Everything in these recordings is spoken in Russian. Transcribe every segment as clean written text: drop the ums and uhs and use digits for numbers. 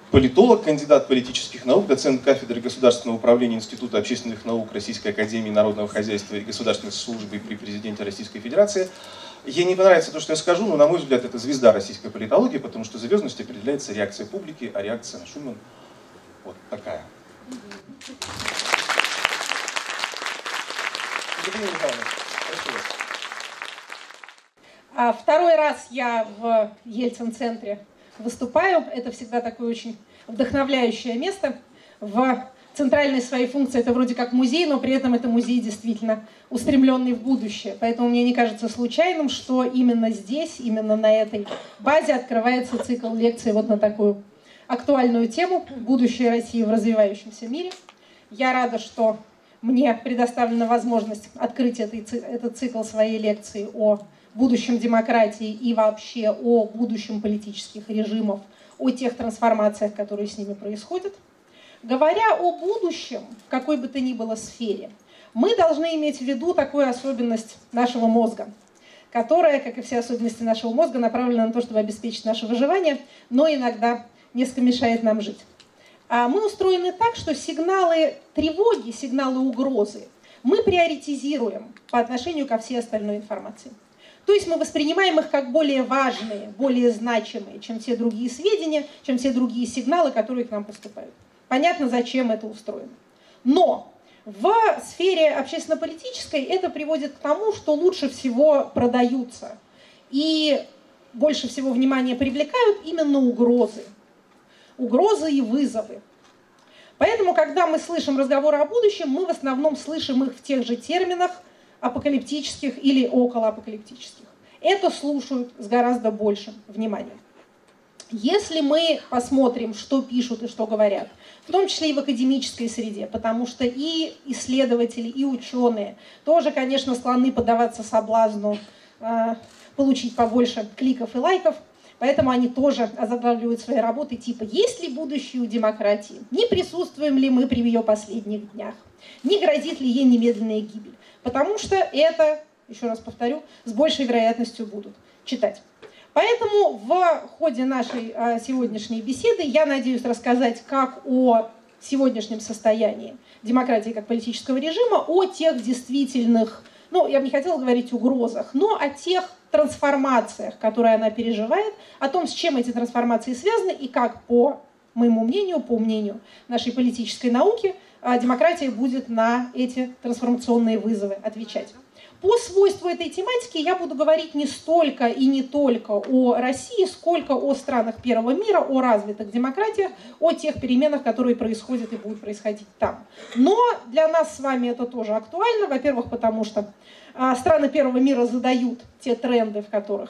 политолог, кандидат политических наук, доцент кафедры государственного управления Института общественных наук Российской академии народного хозяйства и государственной службы при президенте Российской Федерации. Ей не понравится то, что я скажу, но, на мой взгляд, это звезда российской политологии, потому что звездность определяется реакцией публики, а реакция на Шульман вот такая. Второй раз я в Ельцин-центре выступаю. Это всегда такое очень вдохновляющее место. В центральной своей функции это вроде как музей, но при этом это музей действительно устремленный в будущее. Поэтому мне не кажется случайным, что именно здесь, именно на этой базе открывается цикл лекций вот на такую актуальную тему «Будущее России в развивающемся мире». Я рада, что мне предоставлена возможность открыть этот цикл своей лекции о будущем демократии и вообще о будущем политических режимов, о тех трансформациях, которые с ними происходят. Говоря о будущем, в какой бы то ни было сфере, мы должны иметь в виду такую особенность нашего мозга, которая, как и все особенности нашего мозга, направлена на то, чтобы обеспечить наше выживание, но иногда несколько мешает нам жить. Мы устроены так, что сигналы тревоги, сигналы угрозы мы приоритизируем по отношению ко всей остальной информации. То есть мы воспринимаем их как более важные, более значимые, чем все другие сведения, чем все другие сигналы, которые к нам поступают. Понятно, зачем это устроено. Но в сфере общественно-политической это приводит к тому, что лучше всего продаются и больше всего внимания привлекают именно угрозы. Угрозы и вызовы. Поэтому, когда мы слышим разговоры о будущем, мы в основном слышим их в тех же терминах апокалиптических или околоапокалиптических. Это слушают с гораздо большим вниманием. Если мы посмотрим, что пишут и что говорят, в том числе и в академической среде, потому что и исследователи, и ученые тоже, конечно, склонны поддаваться соблазну получить побольше кликов и лайков, поэтому они тоже озаглавливают свои работы типа «Есть ли будущее у демократии? Не присутствуем ли мы при ее последних днях? Не грозит ли ей немедленная гибель?» Потому что это, еще раз повторю, с большей вероятностью будут читать. Поэтому в ходе нашей сегодняшней беседы я надеюсь рассказать как о сегодняшнем состоянии демократии как политического режима, о тех действительных, я бы не хотела говорить угрозах, но о тех трансформациях, которые она переживает, о том, с чем эти трансформации связаны и как, по моему мнению, по мнению нашей политической науки, демократия будет на эти трансформационные вызовы отвечать. По свойству этой тематики я буду говорить не столько и не только о России, сколько о странах первого мира, о развитых демократиях, о тех переменах, которые происходят и будут происходить там. Но для нас с вами это тоже актуально, во-первых, потому что страны первого мира задают те тренды, в которых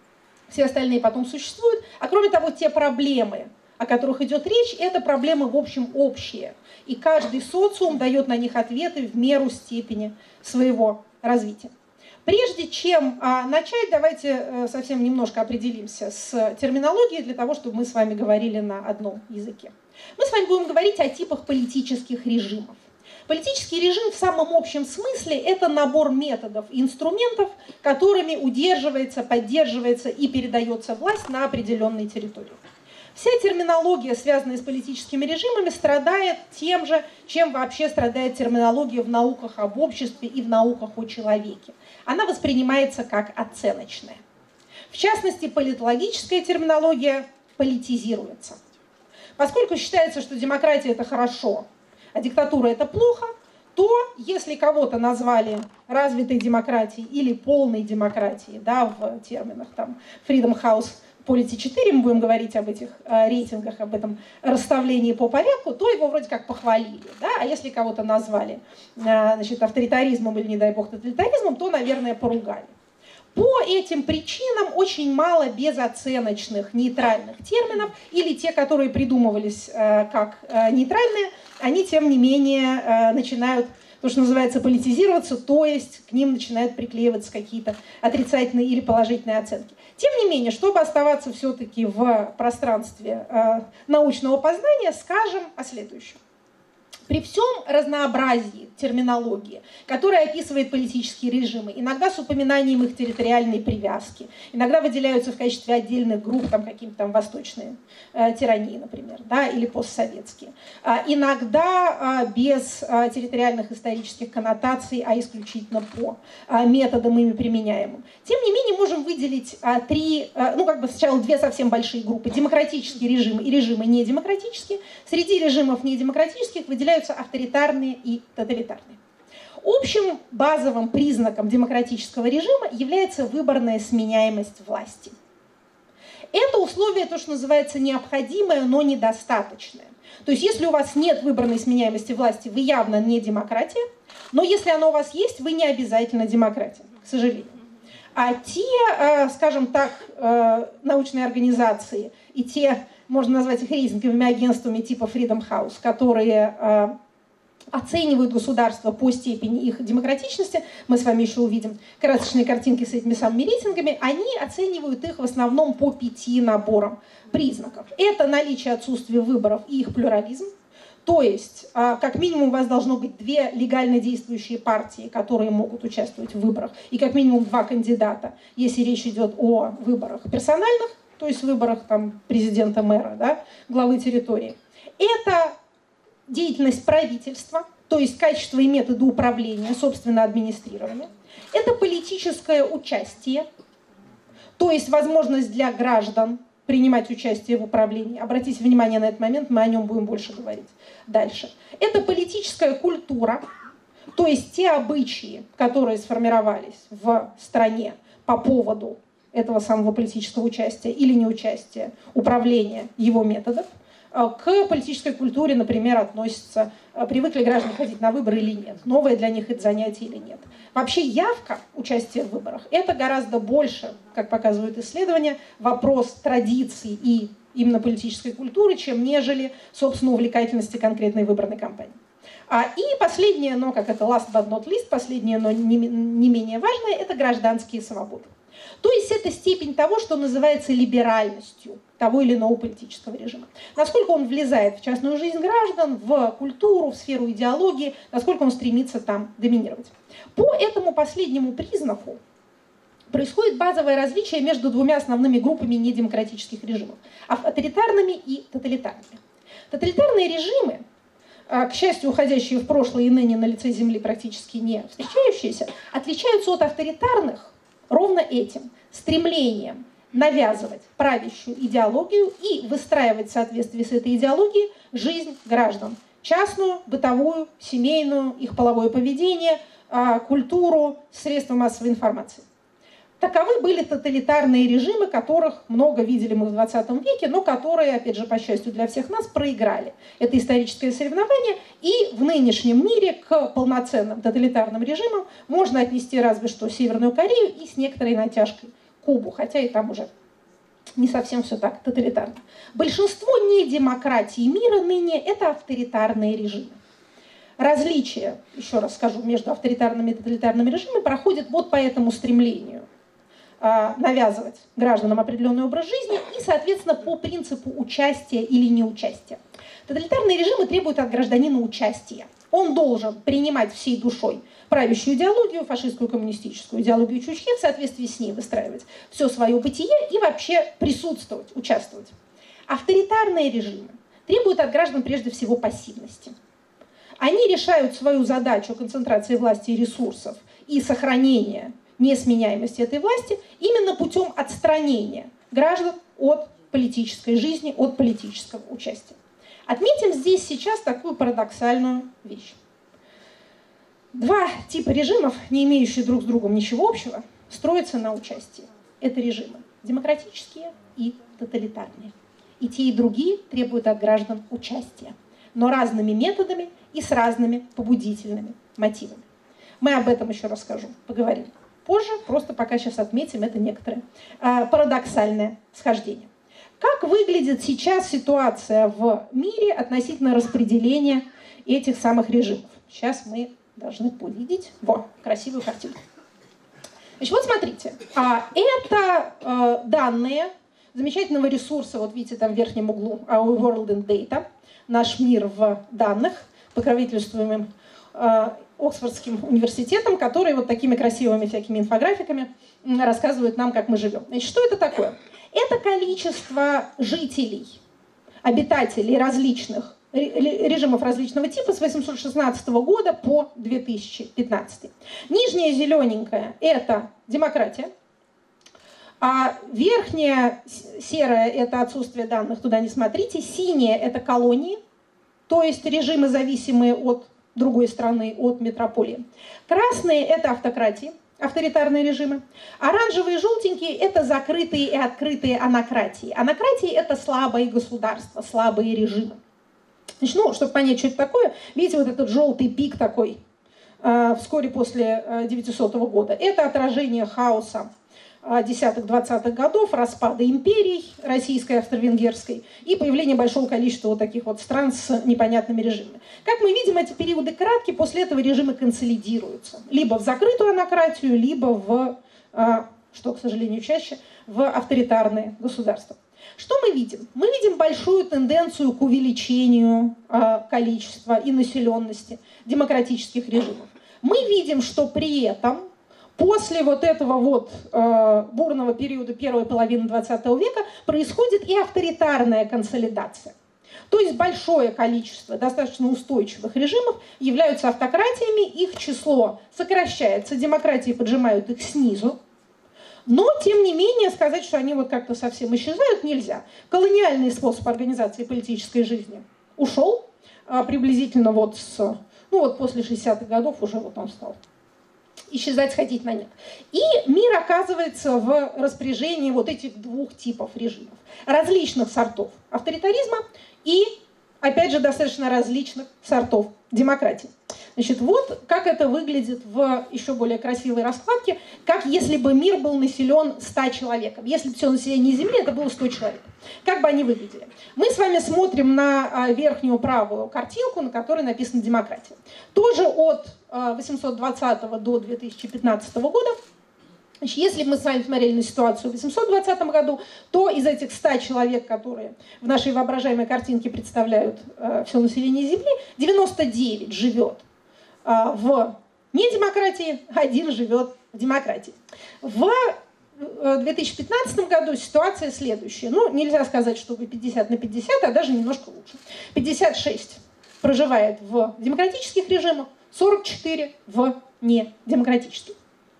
все остальные потом существуют, а кроме того, те проблемы, о которых идет речь, это проблемы, в общем, общие. И каждый социум дает на них ответы в меру степени своего развития. Прежде чем начать, давайте совсем немножко определимся с терминологией, для того, чтобы мы с вами говорили на одном языке. Мы с вами будем говорить о типах политических режимов. Политический режим в самом общем смысле – это набор методов и инструментов, которыми удерживается, поддерживается и передается власть на определенной территории. Вся терминология, связанная с политическими режимами, страдает тем же, чем вообще страдает терминология в науках об обществе и в науках о человеке. Она воспринимается как оценочная. В частности, политологическая терминология политизируется. Поскольку считается, что демократия – это хорошо, а диктатура – это плохо, то если кого-то назвали развитой демократией или полной демократией, в терминах Freedom House, Polity 4, мы будем говорить об этих рейтингах, об этом расставлении по порядку, то его вроде как похвалили. А если кого-то назвали авторитаризмом или, не дай бог, тоталитаризмом, то, наверное, поругали. По этим причинам очень мало безоценочных, нейтральных терминов, или те, которые придумывались как нейтральные, они, тем не менее, начинают, то, что называется, политизироваться, то есть к ним начинают приклеиваться какие-то отрицательные или положительные оценки. Тем не менее, чтобы оставаться все-таки в пространстве научного познания, скажем о следующем. При всем разнообразии терминологии, которая описывает политические режимы, иногда с упоминанием их территориальной привязки, иногда выделяются в качестве отдельных групп там, какие-то там восточные тирании, например, да, или постсоветские. Иногда без территориальных исторических коннотаций, а исключительно по методам ими применяемым. Тем не менее, можем выделить сначала две совсем большие группы: демократические режимы и режимы недемократические. Среди режимов недемократических выделяются авторитарные и тоталитарные. Общим базовым признаком демократического режима является выборная сменяемость власти. Это условие, то, что называется, необходимое, но недостаточное. То есть, если у вас нет выборной сменяемости власти, вы явно не демократия, но если оно у вас есть, вы не обязательно демократия, к сожалению. А те, скажем так, научные организации и те, можно назвать их рейтинговыми агентствами типа Freedom House, которые оценивают государство по степени их демократичности, мы с вами еще увидим красочные картинки с этими самыми рейтингами, они оценивают их в основном по 5 наборам признаков. Это наличие отсутствия выборов и их плюрализм. То есть, как минимум, у вас должно быть 2 легально действующие партии, которые могут участвовать в выборах, и как минимум 2 кандидата, если речь идет о выборах персональных, то есть выборах там, президента, мэра, да, главы территории. Это деятельность правительства, то есть качество и методы управления, собственно, администрирования. Это политическое участие, то есть возможность для граждан принимать участие в управлении. Обратите внимание на этот момент, мы о нем будем больше говорить дальше. Это политическая культура, то есть те обычаи, которые сформировались в стране по поводу этого самого политического участия или неучастия, управления его методов. К политической культуре, например, относятся, привыкли граждане ходить на выборы или нет, новое для них это занятие или нет. Вообще явка, участие в выборах, это гораздо больше, как показывают исследования, вопрос традиций и именно политической культуры, чем нежели, собственно, увлекательности конкретной выборной кампании. И последнее, но как это last but not least, последнее, но не менее важное, это гражданские свободы. То есть это степень того, что называется либеральностью того или иного политического режима. Насколько он влезает в частную жизнь граждан, в культуру, в сферу идеологии, насколько он стремится там доминировать. По этому последнему признаку происходит базовое различие между 2 основными группами недемократических режимов – авторитарными и тоталитарными. Тоталитарные режимы, к счастью, уходящие в прошлое и ныне на лице Земли практически не встречающиеся, отличаются от авторитарных ровно этим – стремлением навязывать правящую идеологию и выстраивать в соответствии с этой идеологией жизнь граждан. Частную, бытовую, семейную, их половое поведение, культуру, средства массовой информации. Таковы были тоталитарные режимы, которых много видели мы в 20 веке, но которые, опять же, по счастью для всех нас, проиграли. Это историческое соревнование, и в нынешнем мире к полноценным тоталитарным режимам можно отнести разве что Северную Корею и с некоторой натяжкой Кубу, хотя и там уже не совсем все так тоталитарно. Большинство недемократий мира ныне – это авторитарные режимы. Различие, еще раз скажу, между авторитарными и тоталитарными режимами проходит вот по этому стремлению навязывать гражданам определенный образ жизни и, соответственно, по принципу участия или неучастия. Тоталитарные режимы требуют от гражданина участия. Он должен принимать всей душой правящую идеологию, фашистскую, коммунистическую идеологию Чучхе, в соответствии с ней выстраивать все свое бытие и вообще присутствовать, участвовать. Авторитарные режимы требуют от граждан прежде всего пассивности. Они решают свою задачу концентрации власти и ресурсов и сохранения несменяемости этой власти именно путем отстранения граждан от политической жизни, от политического участия. Отметим здесь сейчас такую парадоксальную вещь. 2 типа режимов, не имеющие друг с другом ничего общего, строятся на участии. Это режимы демократические и тоталитарные. И те, и другие требуют от граждан участия, но разными методами и с разными побудительными мотивами. Мы об этом еще расскажу, поговорим позже, просто пока сейчас отметим это некоторое парадоксальное схождение. Как выглядит сейчас ситуация в мире относительно распределения этих самых режимов? Сейчас мы должны увидеть красивую картинку. Значит, вот смотрите, это данные замечательного ресурса, вот видите там в верхнем углу, Our World in Data, наш мир в данных, покровительствуемым Оксфордским университетом, который вот такими красивыми всякими инфографиками рассказывает нам, как мы живем. Значит, что это такое? Это количество жителей, обитателей различных режимов различного типа с 816 года по 2015. Нижняя зелененькая – это демократия, а верхняя серая – это отсутствие данных, туда не смотрите, синяя – это колонии, то есть режимы, зависимые от другой страны, от метрополии. Красные – это автократии, авторитарные режимы. Оранжевые и желтенькие – это закрытые и открытые анократии. Анократии – это слабые государства, слабые режимы. Значит, ну, чтобы понять, что это такое, видите, вот этот желтый пик такой вскоре после 900 года. Это отражение хаоса 10-20-х годов, распада империй российской, австро-венгерской и появление большого количества вот таких вот стран с непонятными режимами. Как мы видим, эти периоды краткие, после этого режимы консолидируются. Либо в закрытую анократию, либо в, что, к сожалению, чаще, в авторитарные государства. Что мы видим? Мы видим большую тенденцию к увеличению количества и населенности демократических режимов. Мы видим, что при этом после вот этого вот бурного периода первой половины 20 века происходит и авторитарная консолидация. То есть большое количество достаточно устойчивых режимов являются автократиями, их число сокращается, демократии поджимают их снизу. Но, тем не менее, сказать, что они вот как-то совсем исчезают, нельзя. Колониальный способ организации политической жизни ушел приблизительно вот после 60-х годов уже вот он стал исчезать, сходить на нет. И мир оказывается в распоряжении вот этих двух типов режимов. Различных сортов авторитаризма и, опять же, достаточно различных сортов демократии. Значит, вот как это выглядит в еще более красивой раскладке, как если бы мир был населен 100 человеком. Если бы все население Земли, это было 100 человек. Как бы они выглядели? Мы с вами смотрим на верхнюю правую картинку, на которой написано «демократия». Тоже от 820 до 2015 года. Значит, если мы с вами смотрели на ситуацию в 820 году, то из этих 100 человек, которые в нашей воображаемой картинке представляют все население Земли, 99 живет в недемократии, 1 живет в демократии. В 2015 году ситуация следующая. Ну, нельзя сказать, что вы 50 на 50, а даже немножко лучше. 56 проживает в демократических режимах, 44 в недемократических.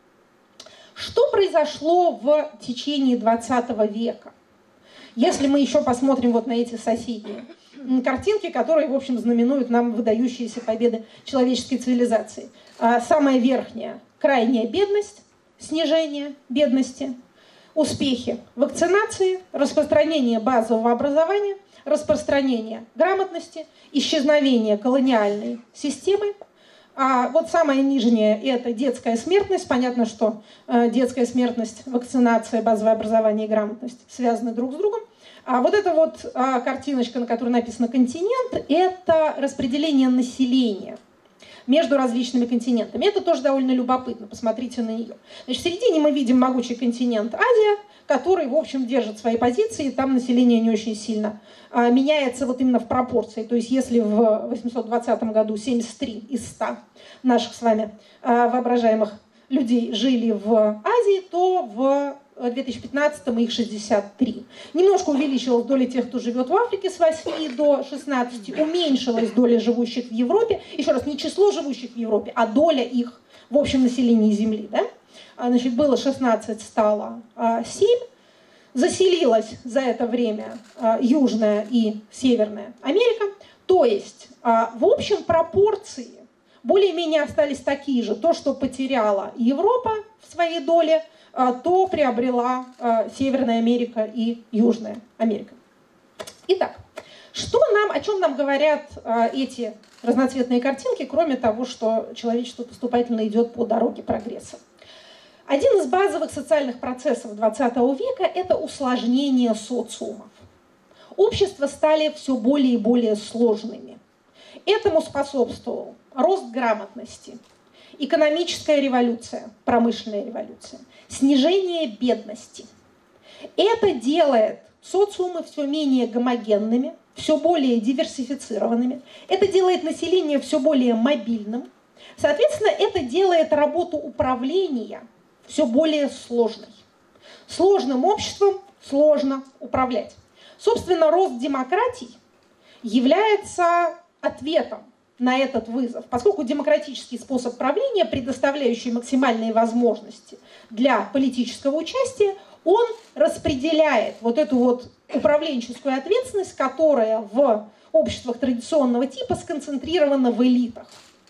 Что произошло в течение 20 века? Если мы еще посмотрим вот на эти соседние картинки, которые, в общем, знаменуют нам выдающиеся победы человеческой цивилизации. Самая верхняя – крайняя бедность, снижение бедности, успехи вакцинации, распространение базового образования, распространение грамотности, исчезновение колониальной системы. А вот самая нижняя – это детская смертность. Понятно, что детская смертность, вакцинация, базовое образование и грамотность связаны друг с другом. А вот эта вот картиночка, на которой написано «континент», это распределение населения между различными континентами. Это тоже довольно любопытно, посмотрите на нее. Значит, в середине мы видим могучий континент Азия, который, в общем, держит свои позиции, там население не очень сильно меняется вот именно в пропорции. То есть если в 820 году 73 из 100 наших с вами воображаемых людей жили в Азии, то в 2015-м их 63. Немножко увеличилась доля тех, кто живет в Африке с 8 до 16, уменьшилась доля живущих в Европе. Еще раз, не число живущих в Европе, а доля их в общем населении Земли. Да? Значит, было 16, стало 7. Заселилась за это время Южная и Северная Америка. То есть, в общем, пропорции более-менее остались такие же. То, что потеряла Европа в своей доле, то приобрела Северная Америка и Южная Америка. Итак, о чем нам говорят эти разноцветные картинки, кроме того, что человечество поступательно идет по дороге прогресса? Один из базовых социальных процессов 20 века – это усложнение социумов. Общества стали все более и более сложными. Этому способствовал рост грамотности, экономическая революция, промышленная революция, снижение бедности. Это делает социумы все менее гомогенными, все более диверсифицированными, это делает население все более мобильным, соответственно, это делает работу управления все более сложной. Сложным обществом сложно управлять. Собственно, рост демократий является ответом на этот вызов, поскольку демократический способ правления, предоставляющий максимальные возможности для политического участия, он распределяет вот эту вот управленческую ответственность, которая в обществах традиционного типа сконцентрирована в элитах.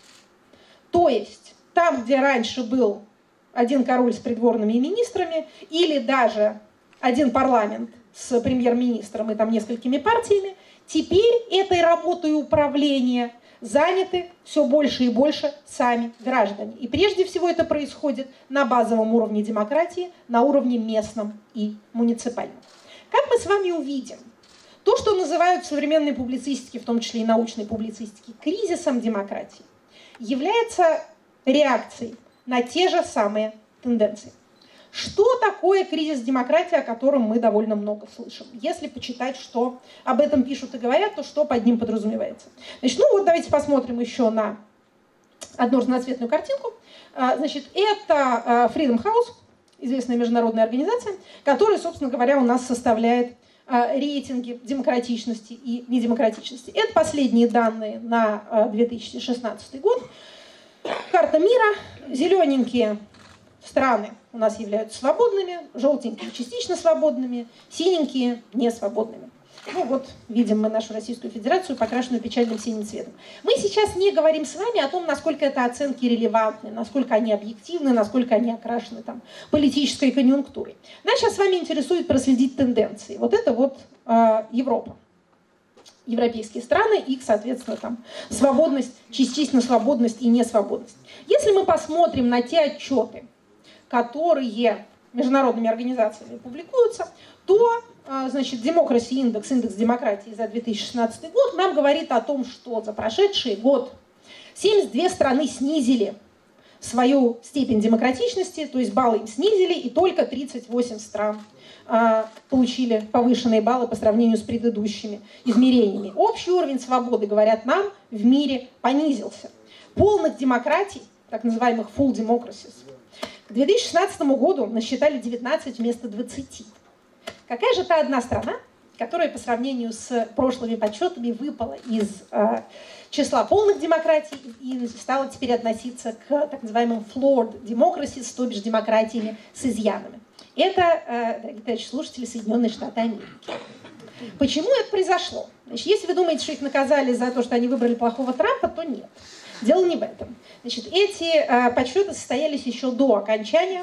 То есть там, где раньше был один король с придворными министрами или даже один парламент с премьер-министром и там несколькими партиями, теперь этой работой управления заняты все больше и больше сами граждане. И прежде всего это происходит на базовом уровне демократии, на уровне местном и муниципальном. Как мы с вами увидим, то, что называют в современной публицистике, в том числе и научной публицистике, кризисом демократии, является реакцией на те же самые тенденции. Что такое кризис демократии, о котором мы довольно много слышим? Если почитать, что об этом пишут и говорят, то что под ним подразумевается? Значит, ну вот давайте посмотрим еще на одну разноцветную картинку. Значит, это Freedom House, известная международная организация, которая, собственно говоря, у нас составляет рейтинги демократичности и недемократичности. Это последние данные на 2016 год. Карта мира. Зелененькие страны у нас являются свободными, желтенькие частично свободными, синенькие несвободными. Ну вот, видим мы нашу Российскую Федерацию, покрашенную печальным синим цветом. Мы сейчас не говорим с вами о том, насколько это оценки релевантны, насколько они объективны, насколько они окрашены там политической конъюнктурой. Нас сейчас с вами интересует проследить тенденции. Вот это вот Европа. Европейские страны, их, соответственно, там свободность, частично свободность и несвободность. Если мы посмотрим на те отчеты, которые международными организациями публикуются, то, значит, Democracy Index, индекс демократии за 2016 год нам говорит о том, что за прошедший год 72 страны снизили свою степень демократичности, то есть баллы им снизили, и только 38 стран получили повышенные баллы по сравнению с предыдущими измерениями. Общий уровень свободы, говорят нам, в мире понизился. Полных демократий, так называемых full democracies, к 2016 году насчитали 19 вместо 20. Какая же та одна страна, которая по сравнению с прошлыми подсчетами выпала из числа полных демократий и стала теперь относиться к так называемым flawed democracies, то бишь демократиями с изъянами? Это, дорогие товарищи слушатели, Соединенные Штаты Америки. Почему это произошло? Значит, если вы думаете, что их наказали за то, что они выбрали плохого Трампа, то нет. Дело не в этом. Значит, эти подсчеты состоялись еще до окончания,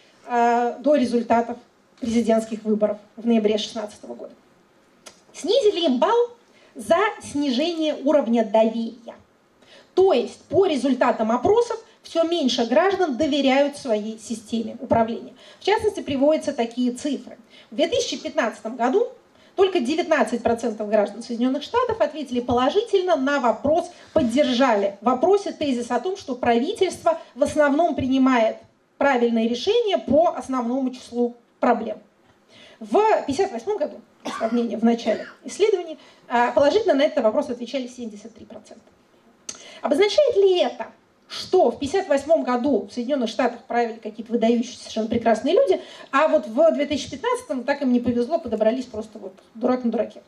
до результатов президентских выборов в ноябре 2016 года. Снизили им балл за снижение уровня доверия. То есть по результатам опросов все меньше граждан доверяют своей системе управления. В частности, приводятся такие цифры. В 2015 году только 19% граждан Соединенных Штатов ответили положительно на вопрос, поддержали в вопросе тезис о том, что правительство в основном правильные решения по основному числу проблем. В 1958 году, по сравнению в начале исследований, положительно на этот вопрос отвечали 73%. Обозначает ли это, что в 1958 году в Соединенных Штатах правили какие-то выдающиеся совершенно прекрасные люди, а вот в 2015 так им не повезло, подобрались просто вот дурак на дураке?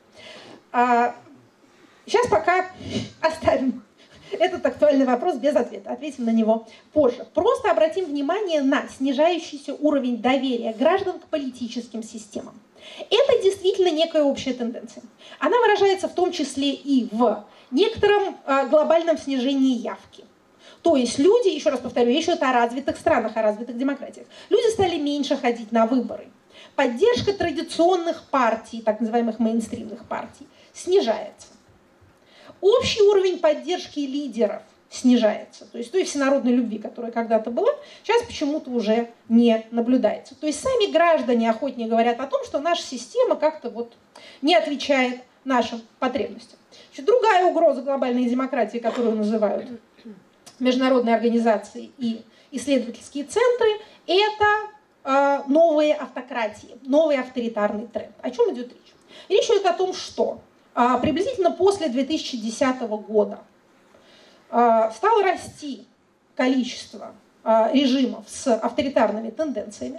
Сейчас пока оставим этот актуальный вопрос без ответа, ответим на него позже. Просто обратим внимание на снижающийся уровень доверия граждан к политическим системам. Это действительно некая общая тенденция. Она выражается в том числе и в некотором глобальном снижении явки. То есть люди, еще раз повторю, речь идет о развитых странах, о развитых демократиях. Люди стали меньше ходить на выборы. Поддержка традиционных партий, так называемых мейнстримных партий, снижается. Общий уровень поддержки лидеров снижается. То есть той всенародной любви, которая когда-то была, сейчас почему-то уже не наблюдается. То есть сами граждане охотнее говорят о том, что наша система как-то вот не отвечает нашим потребностям. Значит, другая угроза глобальной демократии, которую называют международные организации и исследовательские центры, это новые автократии, новый авторитарный тренд. О чем идет речь? Речь идет о том, что приблизительно после 2010 года стало расти количество режимов с авторитарными тенденциями.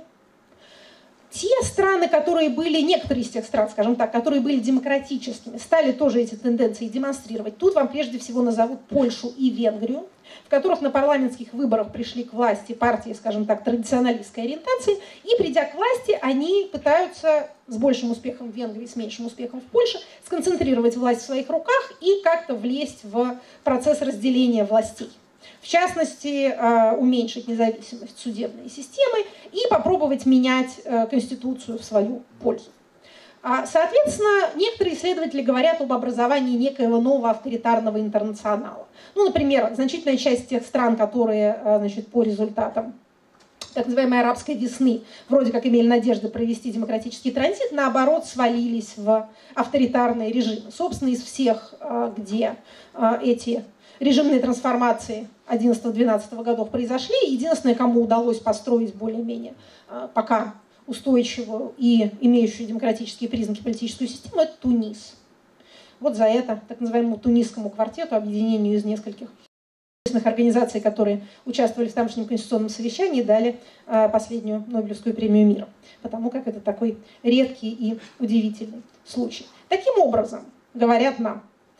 Те страны, которые были, некоторые из тех стран, скажем так, которые были демократическими, стали тоже эти тенденции демонстрировать. Тут вам прежде всего назовут Польшу и Венгрию, в которых на парламентских выборах пришли к власти партии, скажем так, традиционалистской ориентации, и придя к власти, они пытаются с большим успехом в Венгрии, с меньшим успехом в Польше, сконцентрировать власть в своих руках и как-то влезть в процесс разделения властей. В частности, уменьшить независимость судебной системы и попробовать менять Конституцию в свою пользу. Соответственно, некоторые исследователи говорят об образовании некоего нового авторитарного интернационала. Ну, например, значительная часть тех стран, которые, значит, по результатам так называемой арабской весны вроде как имели надежды провести демократический транзит, наоборот, свалились в авторитарные режимы. Собственно, из всех, где эти режимные трансформации 11-12 годов произошли, единственное, кому удалось построить более-менее пока устойчивую и имеющую демократические признаки политическую систему, это Тунис. Вот за это так называемому тунисскому квартету, объединению из нескольких организаций, которые участвовали в тамошнем конституционном совещании, дали последнюю Нобелевскую премию мира, потому как это такой редкий и удивительный случай. Таким образом, говорят нам,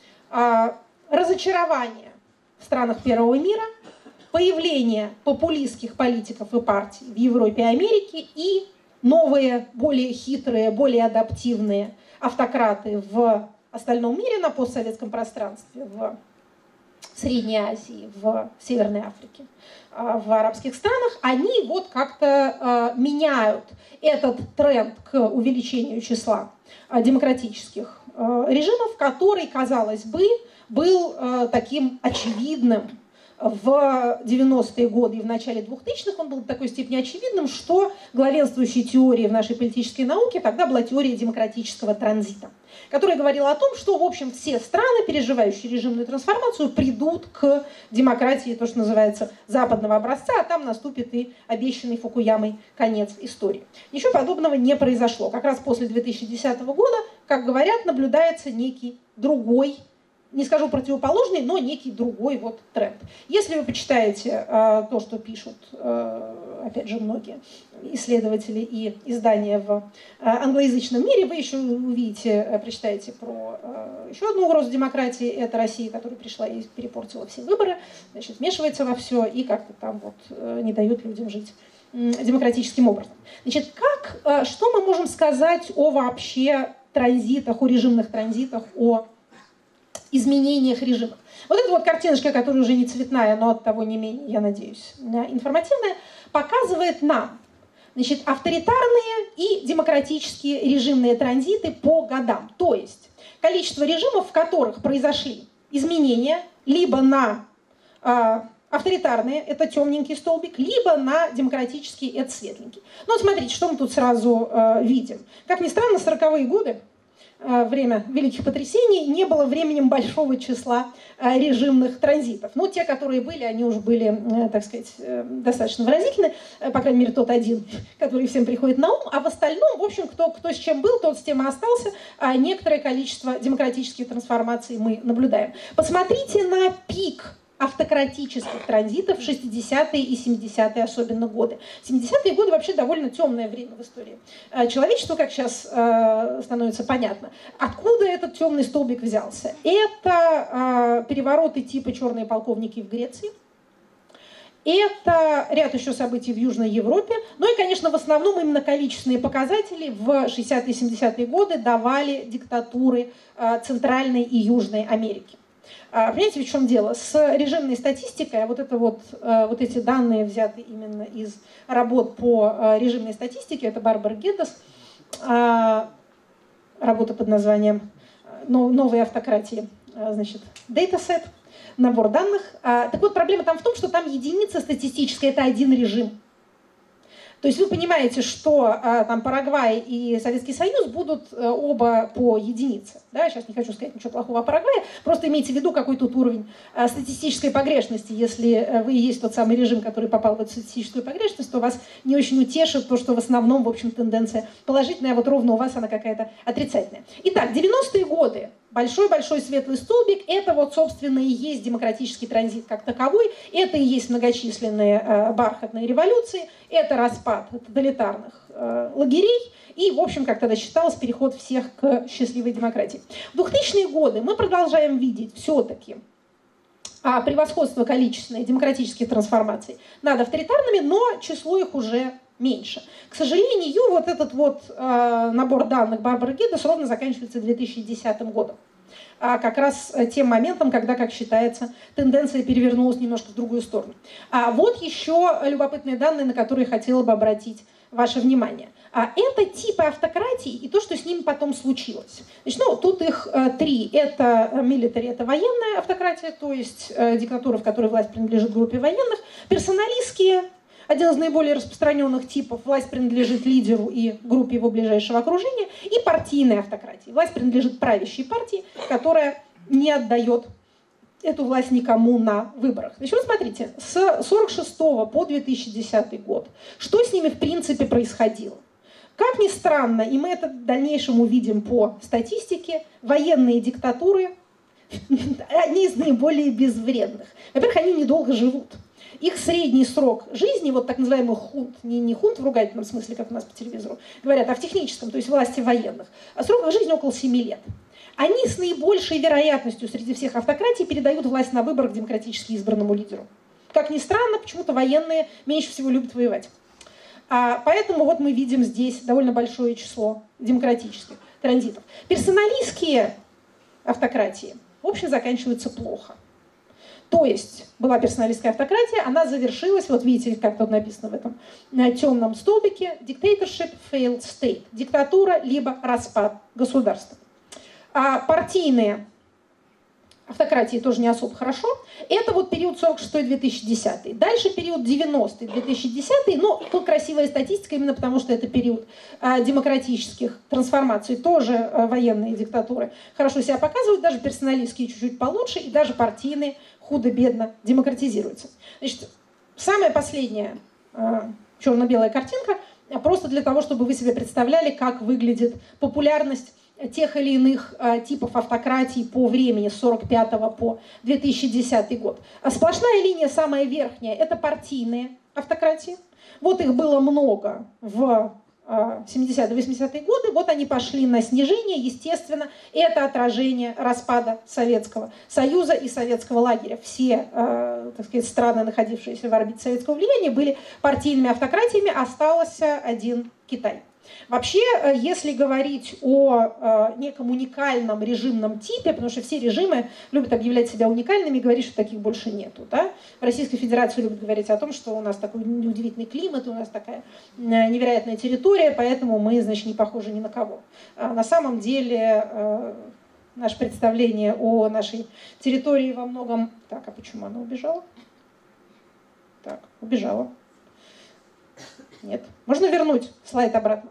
разочарование в странах первого мира, появление популистских политиков и партий в Европе и Америке и новые, более хитрые, более адаптивные автократы в остальном мире, на постсоветском пространстве, в Средней Азии, в Северной Африке, в арабских странах, они вот как-то меняют этот тренд к увеличению числа демократических режимов, который, казалось бы, был таким очевидным в 90-е годы и в начале 2000-х. Он был до такой степени очевидным, что главенствующей теорией в нашей политической науке тогда была теория демократического транзита, которая говорила о том, что, в общем, все страны, переживающие режимную трансформацию, придут к демократии, то, что называется, западного образца, а там наступит и обещанный Фукуямой конец истории. Ничего подобного не произошло. Как раз после 2010 года, как говорят, наблюдается некий другой, не скажу противоположный, но некий другой вот тренд. Если вы почитаете то, что пишут, опять же, многие исследователи и издания в англоязычном мире, вы еще увидите, прочитаете про еще одну угрозу демократии. Это Россия, которая пришла и перепортила все выборы, значит, вмешивается во все и как-то там вот не дает людям жить демократическим образом. Значит, что мы можем сказать о вообще транзитах, о режимных транзитах, о изменениях режимов? Вот эта вот картиночка, которая уже не цветная, но оттого не менее, я надеюсь, информативная, показывает нам, значит, авторитарные и демократические режимные транзиты по годам. То есть количество режимов, в которых произошли изменения либо на авторитарные, это темненький столбик, либо на демократические, это светленький. Ну вот смотрите, что мы тут сразу видим. Как ни странно, 40-е годы, время великих потрясений, не было временем большого числа режимных транзитов. Ну, те, которые были, они уже были, так сказать, достаточно выразительны, по крайней мере, тот один, который всем приходит на ум, а в остальном, в общем, кто с чем был, тот с тем и остался, а некоторое количество демократических трансформаций мы наблюдаем. Посмотрите на пик автократических транзитов в 60-е и 70-е особенно годы. 70-е годы вообще довольно темное время в истории человечества, как сейчас становится понятно. Откуда этот темный столбик взялся? Это перевороты типа «Черные полковники» в Греции. Это ряд еще событий в Южной Европе. Ну и, конечно, в основном именно количественные показатели в 60-е и 70-е годы давали диктатуры Центральной и Южной Америки. Понимаете, в чем дело? С режимной статистикой, вот эти данные взяты именно из работ по режимной статистике, это Барбара Геддес, работа под названием «Новые автократии», значит, датасет, набор данных. Так вот, проблема там в том, что там единица статистическая, это один режим. То есть вы понимаете, что там Парагвай и Советский Союз будут оба по единице. Да? Сейчас не хочу сказать ничего плохого о Парагвае, просто имейте в виду, какой тут уровень статистической погрешности. Если вы есть тот самый режим, который попал в эту статистическую погрешность, то вас не очень утешит то, что в основном, в общем, тенденция положительная, а вот ровно у вас она какая-то отрицательная. Итак, 90-е годы большой-большой светлый столбик – это вот, собственно, и есть демократический транзит как таковой, это и есть многочисленные бархатные революции, это распад тоталитарных лагерей и, в общем, как тогда считалось, переход всех к счастливой демократии. В 2000-е годы мы продолжаем видеть все-таки превосходство количественной демократических трансформаций над авторитарными, но число их уже меньше. К сожалению, вот этот вот набор данных Барбары Геддес ровно заканчивается 2010 годом. Как раз тем моментом, когда, как считается, тенденция перевернулась немножко в другую сторону. А вот еще любопытные данные, на которые хотела бы обратить ваше внимание. Это типы автократий и то, что с ними потом случилось. Значит, тут их три. Это милитари, это военная автократия, то есть диктатура, в которой власть принадлежит группе военных. Персоналистские, один из наиболее распространенных типов, власть принадлежит лидеру и группе его ближайшего окружения. И партийная автократия. Власть принадлежит правящей партии, которая не отдает эту власть никому на выборах. Значит, вот смотрите, с 1946 по 2010 год, что с ними в принципе происходило? Как ни странно, и мы это в дальнейшем увидим по статистике, военные диктатуры одни из наиболее безвредных. Во-первых, они недолго живут. Их средний срок жизни, вот так называемый хунт, не хунт в ругательном смысле, как у нас по телевизору говорят, а в техническом, то есть власти военных, срок жизни около 7 лет. Они с наибольшей вероятностью среди всех автократий передают власть на выборах демократически избранному лидеру. Как ни странно, почему-то военные меньше всего любят воевать. Поэтому вот мы видим здесь довольно большое число демократических транзитов. Персоналистские автократии, в общем, заканчиваются плохо. То есть была персоналистская автократия, она завершилась, вот видите, как тут написано в этом темном столбике, dictatorship, failed state, диктатура, либо распад государства. А партийные автократии тоже не особо хорошо. Это вот период 46-2010. Дальше период 90-2010. Но тут красивая статистика, именно потому что это период демократических трансформаций. Тоже военные диктатуры хорошо себя показывают, даже персоналистские чуть-чуть получше, и даже партийные худо-бедно демократизируются. Значит, самая последняя черно-белая картинка, просто для того, чтобы вы себе представляли, как выглядит популярность тех или иных типов автократий по времени с 1945 по 2010 год. Сплошная линия, самая верхняя, это партийные автократии. Вот их было много в 70-80-е годы, вот они пошли на снижение, естественно, это отражение распада Советского Союза и советского лагеря. Все, так сказать, страны, находившиеся в орбите советского влияния, были партийными автократиями, остался один Китай. Вообще, если говорить о неком уникальном режимном типе, потому что все режимы любят объявлять себя уникальными и говорить, что таких больше нету. Да? В Российской Федерации любят говорить о том, что у нас такой удивительный климат, у нас такая невероятная территория, поэтому мы, значит, не похожи ни на кого. На самом деле, наше представление о нашей территории во многом... Так, а почему она убежала? Так, убежала. Нет. Можно вернуть слайд обратно?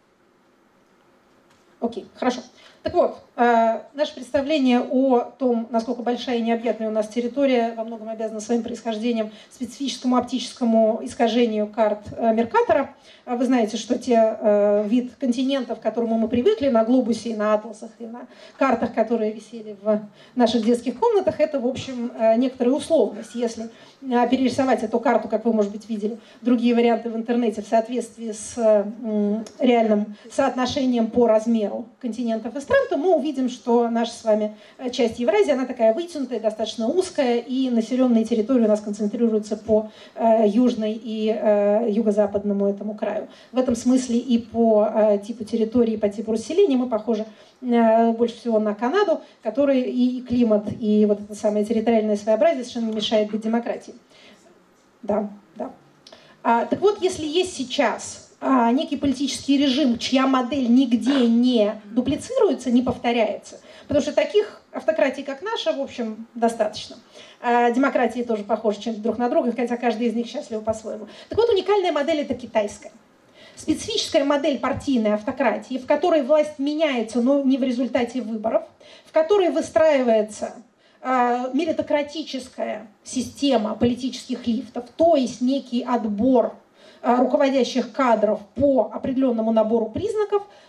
Окей, хорошо. Так вот, наше представление о том, насколько большая и необъятная у нас территория, во многом обязано своим происхождением специфическому оптическому искажению карт Меркатора. Вы знаете, что те вид континентов, к которому мы привыкли на глобусе и на атласах, и на картах, которые висели в наших детских комнатах, это, в общем, некоторая условность. Если перерисовать эту карту, как вы, может быть, видели, другие варианты в интернете в соответствии с реальным соотношением по размеру континентов и стран, то мы увидим, что наша с вами часть Евразии, она такая вытянутая, достаточно узкая, и населенные территории у нас концентрируются по южной и юго-западному этому краю. В этом смысле и по типу территории, и по типу расселения мы похожи больше всего на Канаду, который и климат, и вот это самое территориальное своеобразие совершенно не мешает быть демократией. Да, да. Так вот, если есть сейчас некий политический режим, чья модель нигде не дуплицируется, не повторяется, потому что таких автократий, как наша, в общем, достаточно. Демократии тоже похожи чем-то друг на друга, хотя каждый из них счастлив по-своему. Так вот, уникальная модель – это китайская. Специфическая модель партийной автократии, в которой власть меняется, но не в результате выборов, в которой выстраивается меритократическая система политических лифтов, то есть некий отбор руководящих кадров по определенному набору признаков,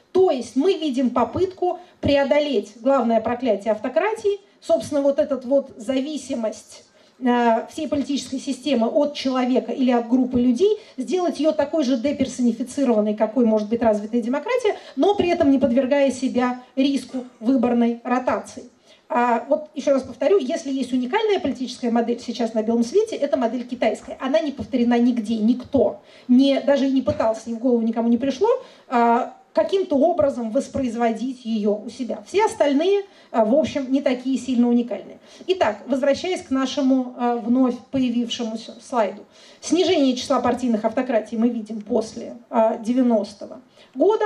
То есть мы видим попытку преодолеть главное проклятие автократии, собственно, вот эта вот зависимость всей политической системы от человека или от группы людей, сделать ее такой же деперсонифицированной, какой может быть развитая демократия, но при этом не подвергая себя риску выборной ротации. Вот еще раз повторю, если есть уникальная политическая модель сейчас на белом свете, это модель китайская. Она не повторена нигде, никто. Даже и не пытался, и в голову никому не пришло каким-то образом воспроизводить ее у себя. Все остальные, в общем, не такие сильно уникальные. Итак, возвращаясь к нашему вновь появившемуся слайду. Снижение числа партийных автократий мы видим после 90-го года.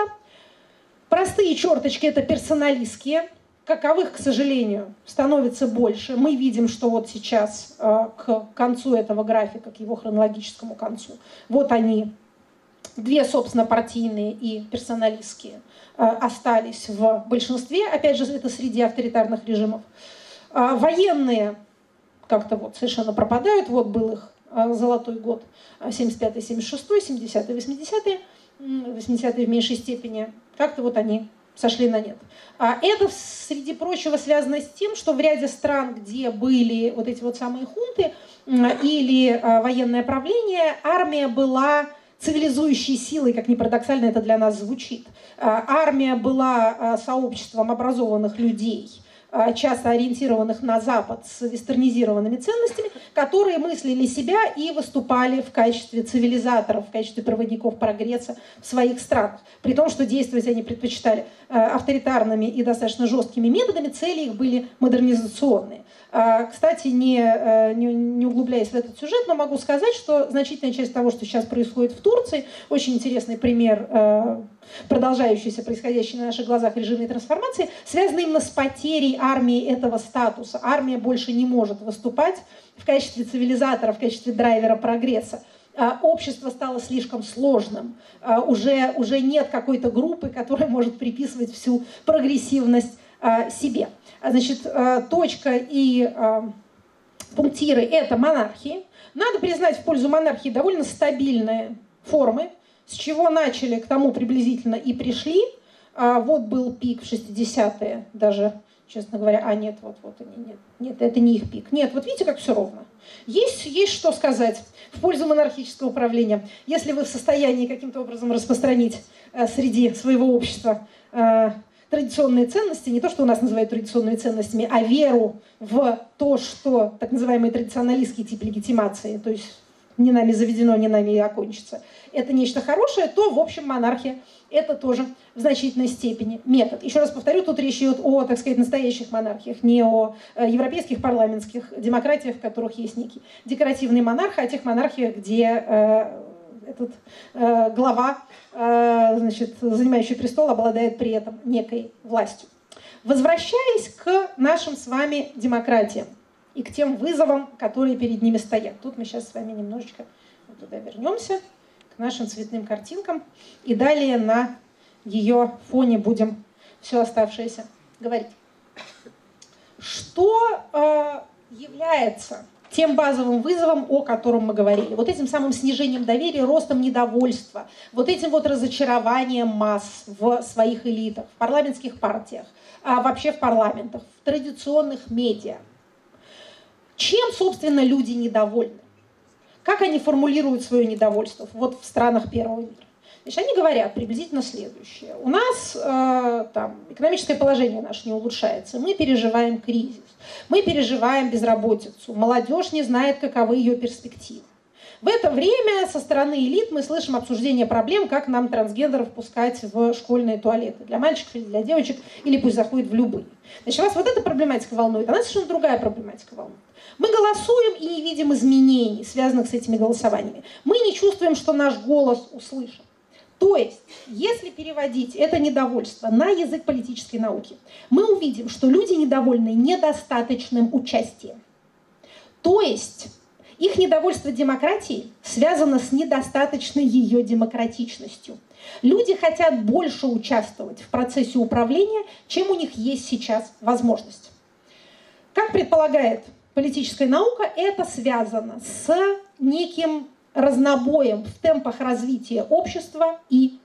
Простые черточки – это персоналистские. Каковых, к сожалению, становится больше. Мы видим, что вот сейчас к концу этого графика, к его хронологическому концу, вот они, две, собственно, партийные и персоналистские, остались в большинстве. Опять же, это среди авторитарных режимов. Военные как-то вот совершенно пропадают. Вот был их золотой год 75-й, 76-й, 70-й, 80-й. 80-е в меньшей степени. Как-то вот они сошли на нет. Это, среди прочего, связано с тем, что в ряде стран, где были вот эти вот самые хунты или военное правление, армия была цивилизующей силой, как ни парадоксально это для нас звучит. Армия была сообществом образованных людей, часто ориентированных на Запад с вестернизированными ценностями, которые мыслили себя и выступали в качестве цивилизаторов, в качестве проводников прогресса в своих странах. При том, что действовать они предпочитали авторитарными и достаточно жесткими методами, цели их были модернизационные. Кстати, не углубляясь в этот сюжет, но могу сказать, что значительная часть того, что сейчас происходит в Турции, очень интересный пример продолжающейся, происходящей на наших глазах режимной трансформации, связана именно с потерей армии этого статуса. Армия больше не может выступать в качестве цивилизатора, в качестве драйвера прогресса. Общество стало слишком сложным. Уже нет какой-то группы, которая может приписывать всю прогрессивность себе. Значит, точка и пунктиры – это монархии. Надо признать в пользу монархии довольно стабильные формы, с чего начали, к тому приблизительно и пришли. Вот был пик в 60-е, даже, честно говоря, нет, вот они, нет, это не их пик. Нет, вот видите, как все ровно. Есть что сказать в пользу монархического управления. Если вы в состоянии каким-то образом распространить среди своего общества традиционные ценности, не то, что у нас называют традиционными ценностями, а веру в то, что так называемый традиционалистский тип легитимации, то есть не нами заведено, не нами и окончится, это нечто хорошее, то, в общем, монархия – это тоже в значительной степени метод. Еще раз повторю, тут речь идет о, так сказать, настоящих монархиях, не о европейских парламентских демократиях, в которых есть некий декоративный монарх, а о тех монархиях, где этот глава, значит, занимающий престол, обладает при этом некой властью. Возвращаясь к нашим с вами демократиям и к тем вызовам, которые перед ними стоят. Тут мы сейчас с вами немножечко вот туда вернемся, к нашим цветным картинкам, и далее на ее фоне будем все оставшееся говорить. Что является тем базовым вызовом, о котором мы говорили, вот этим самым снижением доверия, ростом недовольства, вот этим вот разочарованием масс в своих элитах, в парламентских партиях, вообще в парламентах, в традиционных медиа? Чем, собственно, люди недовольны? Как они формулируют свое недовольство вот в странах первого мира? Значит, они говорят приблизительно следующее. У нас там, экономическое положение наше не улучшается, мы переживаем кризис, мы переживаем безработицу, молодежь не знает, каковы ее перспективы. В это время со стороны элит мы слышим обсуждение проблем, как нам трансгендеров пускать в школьные туалеты. Для мальчиков или для девочек, или пусть заходят в любые. Значит, вас вот эта проблематика волнует, а нас совершенно другая проблематика волнует. Мы голосуем и не видим изменений, связанных с этими голосованиями. Мы не чувствуем, что наш голос услышан. То есть, если переводить это недовольство на язык политической науки, мы увидим, что люди недовольны недостаточным участием. То есть, их недовольство демократией связано с недостаточной ее демократичностью. Люди хотят больше участвовать в процессе управления, чем у них есть сейчас возможность. Как предполагает политическая наука, это связано с неким разнобоем в темпах развития общества и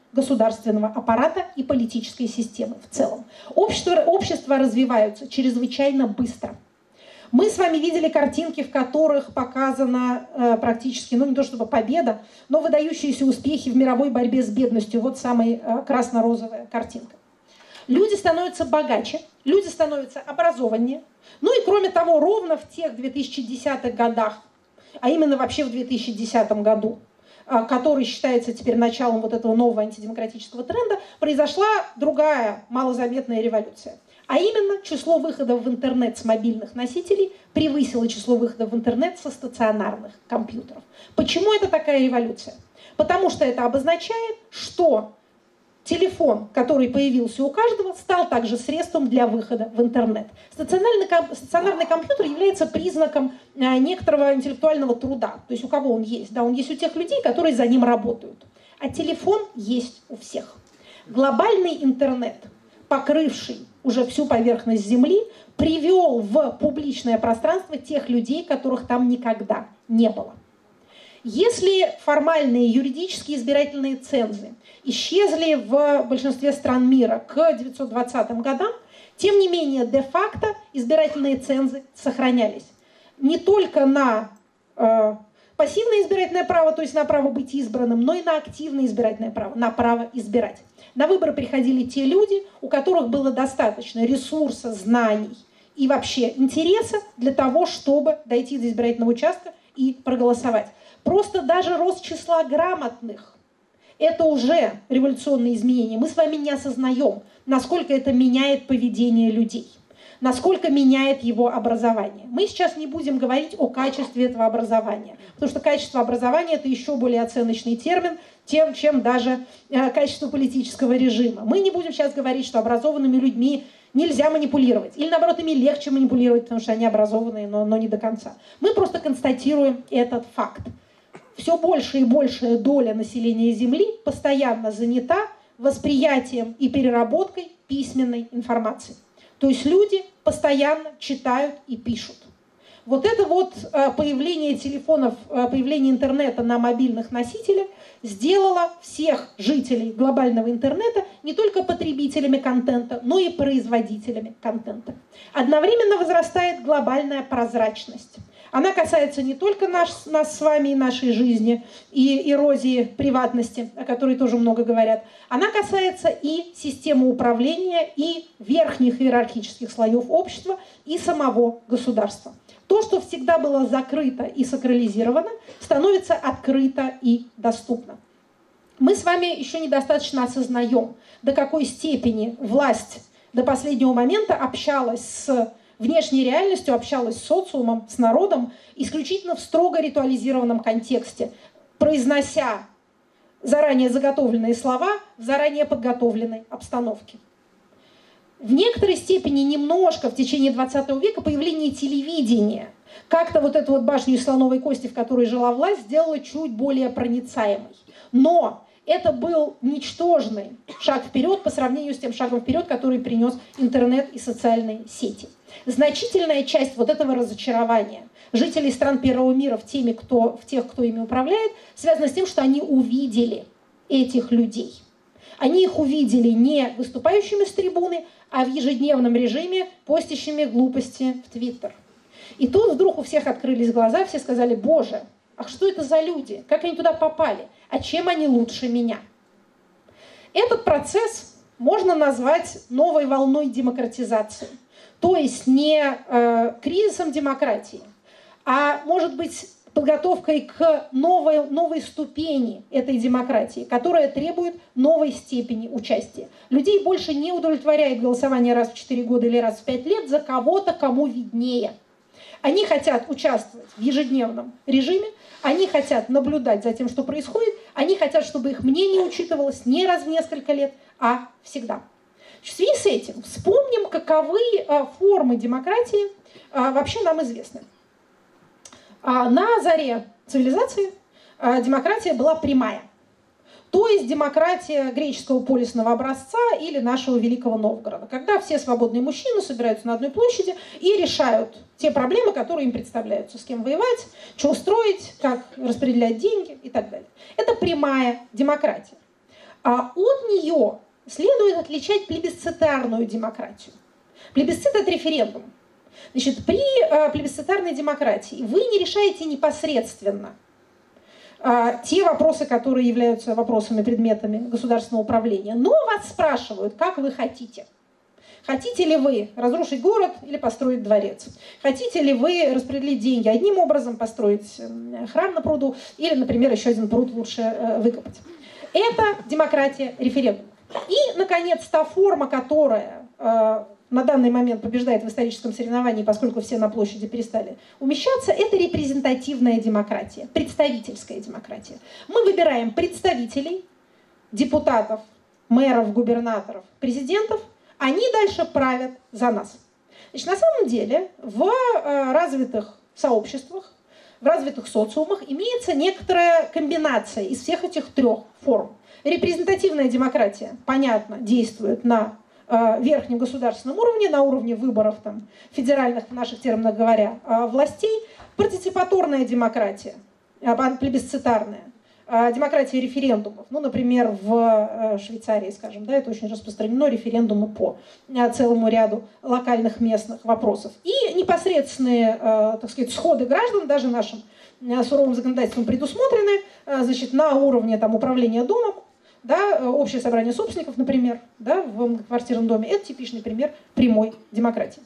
государственного аппарата и политической системы в целом. Общества развиваются чрезвычайно быстро. Мы с вами видели картинки, в которых показана практически, ну не то чтобы победа, но выдающиеся успехи в мировой борьбе с бедностью. Вот самая красно-розовая картинка. Люди становятся богаче, люди становятся образованнее. Ну и кроме того, ровно в тех 2010-х годах, а именно вообще в 2010 году, который считается теперь началом вот этого нового антидемократического тренда, произошла другая малозаметная революция. А именно, число выходов в интернет с мобильных носителей превысило число выходов в интернет со стационарных компьютеров. Почему это такая революция? Потому что это обозначает, что телефон, который появился у каждого, стал также средством для выхода в интернет. Стационарный компьютер является признаком некоторого интеллектуального труда. То есть у кого он есть? Да, он есть у тех людей, которые за ним работают. А телефон есть у всех. Глобальный интернет, покрывший уже всю поверхность Земли, привел в публичное пространство тех людей, которых там никогда не было. Если формальные юридические избирательные цензы исчезли в большинстве стран мира к 1920 годам, тем не менее, де-факто избирательные цензы сохранялись. Не только на пассивное избирательное право, то есть на право быть избранным, но и на активное избирательное право, на право избирать. На выборы приходили те люди, у которых было достаточно ресурса, знаний и вообще интереса для того, чтобы дойти до избирательного участка и проголосовать. Просто даже рост числа грамотных – это уже революционные изменения. Мы с вами не осознаем, насколько это меняет поведение людей, насколько меняет его образование. Мы сейчас не будем говорить о качестве этого образования, потому что качество образования – это еще более оценочный термин, чем даже качество политического режима. Мы не будем сейчас говорить, что образованными людьми нельзя манипулировать. Или, наоборот, ими легче манипулировать, потому что они образованные, но не до конца. Мы просто констатируем этот факт. Все большая и большая доля населения Земли постоянно занята восприятием и переработкой письменной информации. То есть люди постоянно читают и пишут. Вот это вот появление телефонов, появление интернета на мобильных носителях сделало всех жителей глобального интернета не только потребителями контента, но и производителями контента. Одновременно возрастает глобальная прозрачность. Она касается не только нас с вами и нашей жизни, и эрозии приватности, о которой тоже много говорят. Она касается и системы управления, и верхних иерархических слоев общества, и самого государства. То, что всегда было закрыто и сакрализировано, становится открыто и доступно. Мы с вами еще недостаточно осознаем, до какой степени власть до последнего момента общалась с внешней реальностью, общалась с социумом, с народом, исключительно в строго ритуализированном контексте, произнося заранее заготовленные слова в заранее подготовленной обстановке. В некоторой степени немножко в течение 20 века появление телевидения, как-то вот эту вот башню из слоновой кости, в которой жила власть, сделало чуть более проницаемой. Но это был ничтожный шаг вперед по сравнению с тем шагом вперед, который принес интернет и социальные сети. Значительная часть вот этого разочарования жителей стран первого мира в тех, кто ими управляет, связана с тем, что они увидели этих людей. Они их увидели не выступающими с трибуны, а в ежедневном режиме постящими глупости в Твиттер. И тут вдруг у всех открылись глаза, все сказали: «Боже, а что это за люди? Как они туда попали? А чем они лучше меня?» Этот процесс можно назвать новой волной демократизации. То есть не кризисом демократии, а, может быть, подготовкой к новой ступени этой демократии, которая требует новой степени участия. Людей больше не удовлетворяет голосование раз в 4 года или раз в 5 лет за кого-то, кому виднее. Они хотят участвовать в ежедневном режиме, они хотят наблюдать за тем, что происходит, они хотят, чтобы их мнение учитывалось не раз в несколько лет, а всегда. В связи с этим вспомним, каковы формы демократии вообще нам известны. На заре цивилизации демократия была прямая. То есть демократия греческого полисного образца или нашего Великого Новгорода, когда все свободные мужчины собираются на одной площади и решают те проблемы, которые им представляются: с кем воевать, что устроить, как распределять деньги и так далее. Это прямая демократия. А от нее следует отличать плебисцитарную демократию. Плебисцит – это референдум. Значит, при плебисцитарной демократии вы не решаете непосредственно те вопросы, которые являются вопросами, предметами государственного управления, но вас спрашивают, как вы хотите. Хотите ли вы разрушить город или построить дворец? Хотите ли вы распределить деньги одним образом, построить храм на пруду, или, например, еще один пруд лучше выкопать? Это демократия референдума. И, наконец, та форма, которая на данный момент побеждает в историческом соревновании, поскольку все на площади перестали умещаться, это репрезентативная демократия, представительская демократия. Мы выбираем представителей, депутатов, мэров, губернаторов, президентов, они дальше правят за нас. Значит, на самом деле в развитых сообществах, в развитых социумах имеется некоторая комбинация из всех этих трех форм. Репрезентативная демократия, понятно, действует на верхнем государственном уровне, на уровне выборов там, федеральных, в наших терминах говоря, властей. Партиципаторная демократия, плебисцитарная, демократия референдумов. Ну, например, в Швейцарии, скажем, да, это очень распространено, референдумы по целому ряду локальных местных вопросов. И непосредственные, так сказать, сходы граждан, даже нашим суровым законодательством предусмотрены, значит, на уровне там, управления домом, да, общее собрание собственников, например, да, в многоквартирном доме. Это типичный пример прямой демократии.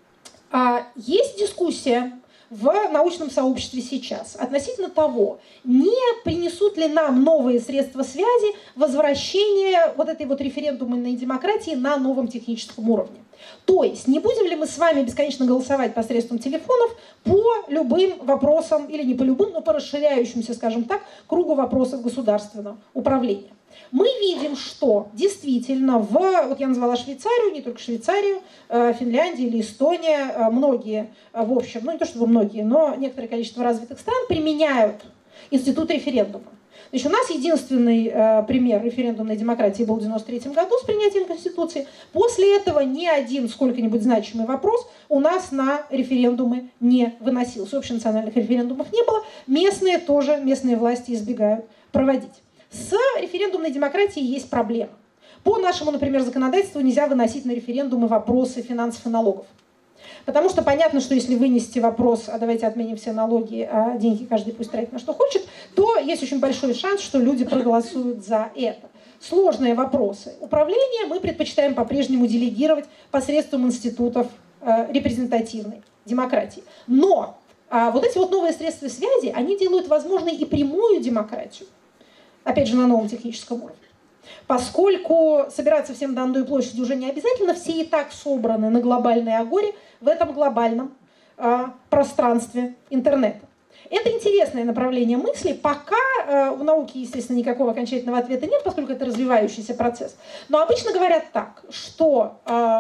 Есть дискуссия в научном сообществе сейчас относительно того, не принесут ли нам новые средства связи возвращение вот этой вот референдумной демократии на новом техническом уровне. То есть не будем ли мы с вами бесконечно голосовать посредством телефонов по любым вопросам, или не по любым, но по расширяющимся, скажем так, кругу вопросов государственного управления. Мы видим, что действительно вот я назвала Швейцарию, не только Швейцарию, Финляндия или Эстония, многие, в общем, ну не то чтобы многие, но некоторое количество развитых стран применяют институт референдума. Значит, у нас единственный пример референдумной демократии был в 1993 году с принятием Конституции. После этого ни один сколько-нибудь значимый вопрос у нас на референдумы не выносился. Общенациональных референдумов не было. Местные тоже, местные власти избегают проводить. С референдумной демократией есть проблема. По нашему, например, законодательству нельзя выносить на референдумы вопросы финансов и налогов. Потому что понятно, что если вынести вопрос, а давайте отменим все налоги, а деньги каждый пусть тратит на что хочет, то есть очень большой шанс, что люди проголосуют за это. Сложные вопросы управления мы предпочитаем по-прежнему делегировать посредством институтов репрезентативной демократии. Но вот эти вот новые средства связи, они делают возможной и прямую демократию. Опять же, на новом техническом уровне. Поскольку собираться всем на одной площади уже не обязательно, все и так собраны на глобальной агоре в этом глобальном пространстве интернета. Это интересное направление мысли. Пока у науки, естественно, никакого окончательного ответа нет, поскольку это развивающийся процесс. Но обычно говорят так, что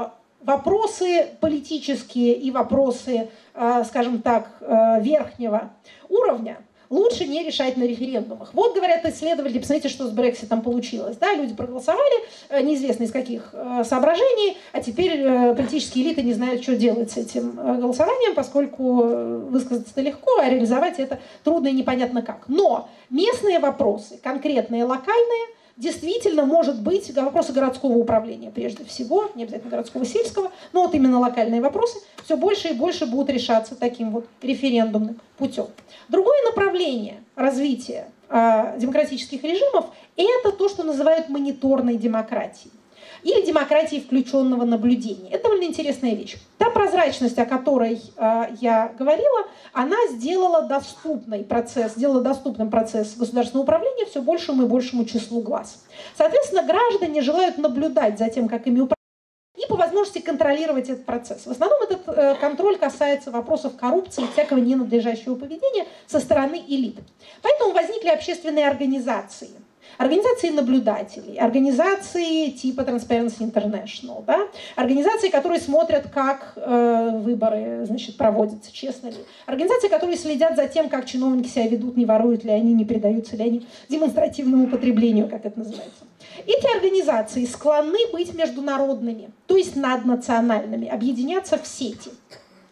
вопросы политические и вопросы, скажем так, верхнего уровня лучше не решать на референдумах. Вот, говорят исследователи, посмотрите, что с Брекситом получилось. Да, люди проголосовали, неизвестно из каких соображений, а теперь политические элиты не знают, что делать с этим голосованием, поскольку высказаться-то легко, а реализовать это трудно и непонятно как. Но местные вопросы, конкретные, локальные, действительно, может быть, вопросы городского управления, прежде всего, не обязательно городского, сельского, но вот именно локальные вопросы все больше и больше будут решаться таким вот референдумным путем. Другое направление развития демократических режимов – это то, что называют мониторной демократией или демократией включенного наблюдения. Это довольно интересная вещь. Та прозрачность, о которой я говорила, она сделала доступным процесс государственного управления все большему и большему числу глаз. Соответственно, граждане желают наблюдать за тем, как ими управляют, и по возможности контролировать этот процесс. В основном этот контроль касается вопросов коррупции и всякого ненадлежащего поведения со стороны элит. Поэтому возникли общественные организации. Организации наблюдателей, организации типа Transparency International, да? Организации, которые смотрят, как выборы, значит, проводятся, честно ли. Организации, которые следят за тем, как чиновники себя ведут, не воруют ли они, не предаются ли они демонстративному потреблению, как это называется. Эти организации склонны быть международными, то есть наднациональными, объединяться в сети.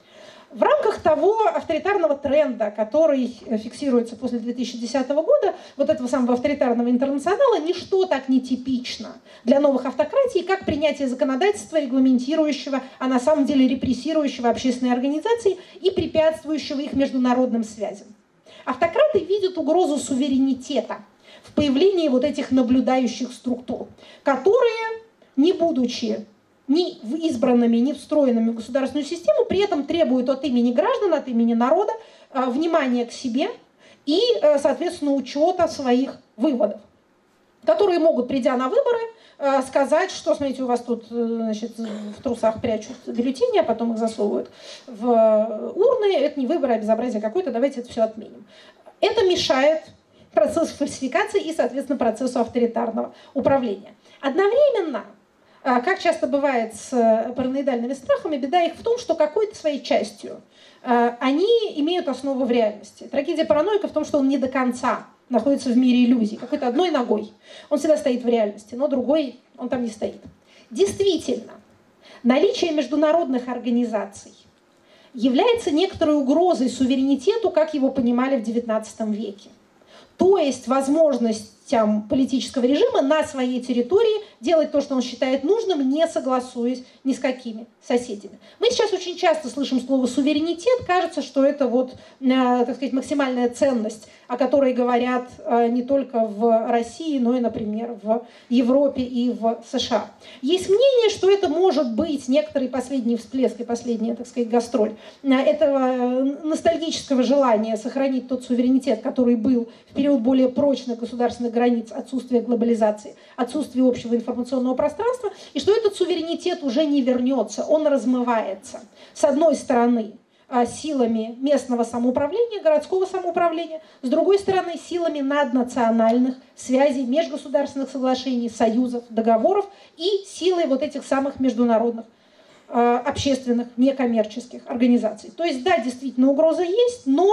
В рамках того авторитарного тренда, который фиксируется после 2010 года, вот этого самого авторитарного интернационала, ничто так не типично для новых автократий, как принятие законодательства, регламентирующего, а на самом деле репрессирующего общественные организации и препятствующего их международным связям. Автократы видят угрозу суверенитета в появлении вот этих наблюдающих структур, которые, не будучи ни избранными, ни встроенными в государственную систему, при этом требуют от имени граждан, от имени народа внимания к себе и, соответственно, учета своих выводов, которые могут, придя на выборы, сказать, что, смотрите, у вас тут, значит, в трусах прячут бюллетени, а потом их засовывают в урны, это не выборы, а безобразие какое-то, давайте это все отменим. Это мешает процессу фальсификации и, соответственно, процессу авторитарного управления. Одновременно, как часто бывает с параноидальными страхами, беда их в том, что какой-то своей частью они имеют основу в реальности. Трагедия параноика в том, что он не до конца находится в мире иллюзий, какой-то одной ногой. Он всегда стоит в реальности, но другой он там не стоит. Действительно, наличие международных организаций является некоторой угрозой суверенитету, как его понимали в XIX веке. То есть возможностям политического режима на своей территории делать то, что он считает нужным, не согласуясь ни с какими соседями. Мы сейчас очень часто слышим слово суверенитет, кажется, что это вот, так сказать, максимальная ценность, о которой говорят не только в России, но и, например, в Европе и в США. Есть мнение, что это может быть некоторый последний всплеск и последняя, так сказать, гастроль этого ностальгического желания сохранить тот суверенитет, который был в период более прочных государственных границ, отсутствия глобализации, отсутствия общего информационного пространства, и что этот суверенитет уже не вернется, он размывается. С одной стороны, силами местного самоуправления, городского самоуправления, с другой стороны, силами наднациональных связей, межгосударственных соглашений, союзов, договоров и силой вот этих самых международных общественных, некоммерческих организаций. То есть, да, действительно, угроза есть, но,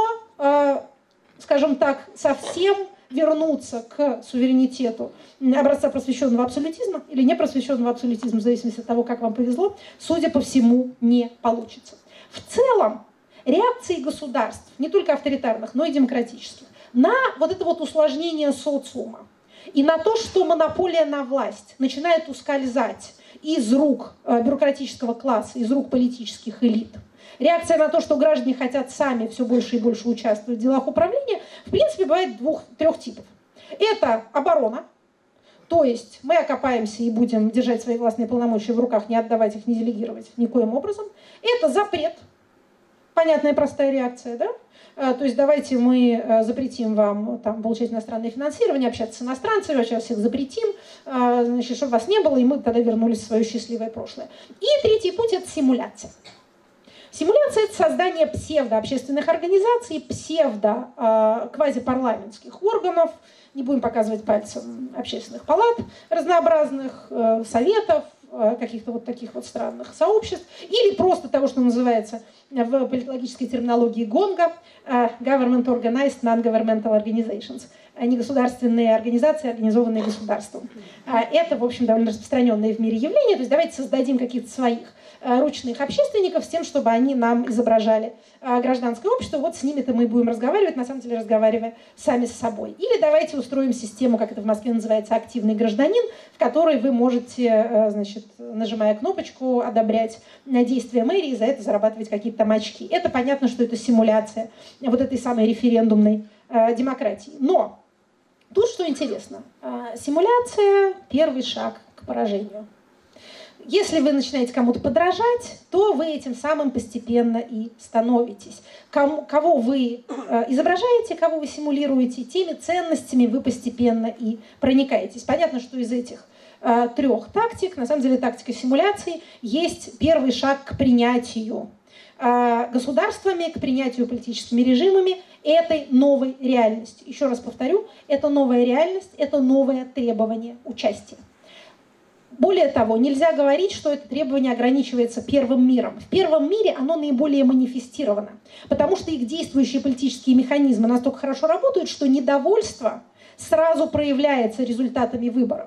скажем так, совсем вернуться к суверенитету образца просвещенного абсолютизма или непросвещенного абсолютизма, в зависимости от того, как вам повезло, судя по всему, не получится. В целом, реакции государств, не только авторитарных, но и демократических, на вот это вот усложнение социума и на то, что монополия на власть начинает ускользать из рук бюрократического класса, из рук политических элит, реакция на то, что граждане хотят сами все больше и больше участвовать в делах управления, в принципе, бывает трех типов. Это оборона, то есть мы окопаемся и будем держать свои властные полномочия в руках, не отдавать их, не делегировать никоим образом. Это запрет, понятная простая реакция, да? То есть давайте мы запретим вам там, получать иностранное финансирование, общаться с иностранцами, сейчас всех запретим, значит, чтобы вас не было, и мы тогда вернулись в свое счастливое прошлое. И третий путь – это симуляция. Симуляция – это создание псевдообщественных организаций, псевдо-квазипарламентских органов, не будем показывать пальцем, общественных палат разнообразных, советов, каких-то вот таких вот странных сообществ, или просто того, что называется в политологической терминологии ГОНГа, Government Organized Non-Governmental Organizations, негосударственные организации, организованные государством. Это, в общем, довольно распространенное в мире явление, то есть давайте создадим каких-то своих ручных общественников с тем, чтобы они нам изображали гражданское общество, вот с ними-то мы будем разговаривать, на самом деле разговаривая сами с собой. Или давайте устроим систему, как это в Москве называется, активный гражданин, в которой вы можете, значит, нажимая кнопочку, одобрять действия мэрии и за это зарабатывать какие-то там очки. Это понятно, что это симуляция вот этой самой референдумной демократии. Но тут что интересно, симуляция – первый шаг к поражению. Если вы начинаете кому-то подражать, то вы этим самым постепенно и становитесь. Кого вы изображаете, кого вы симулируете, теми ценностями вы постепенно и проникаетесь. Понятно, что из этих трех тактик, на самом деле тактика симуляции, есть первый шаг к принятию государствами, к принятию политическими режимами этой новой реальности. Еще раз повторю, это новая реальность, это новое требование участия. Более того, нельзя говорить, что это требование ограничивается первым миром. В первом мире оно наиболее манифестировано, потому что их действующие политические механизмы настолько хорошо работают, что недовольство сразу проявляется результатами выборов.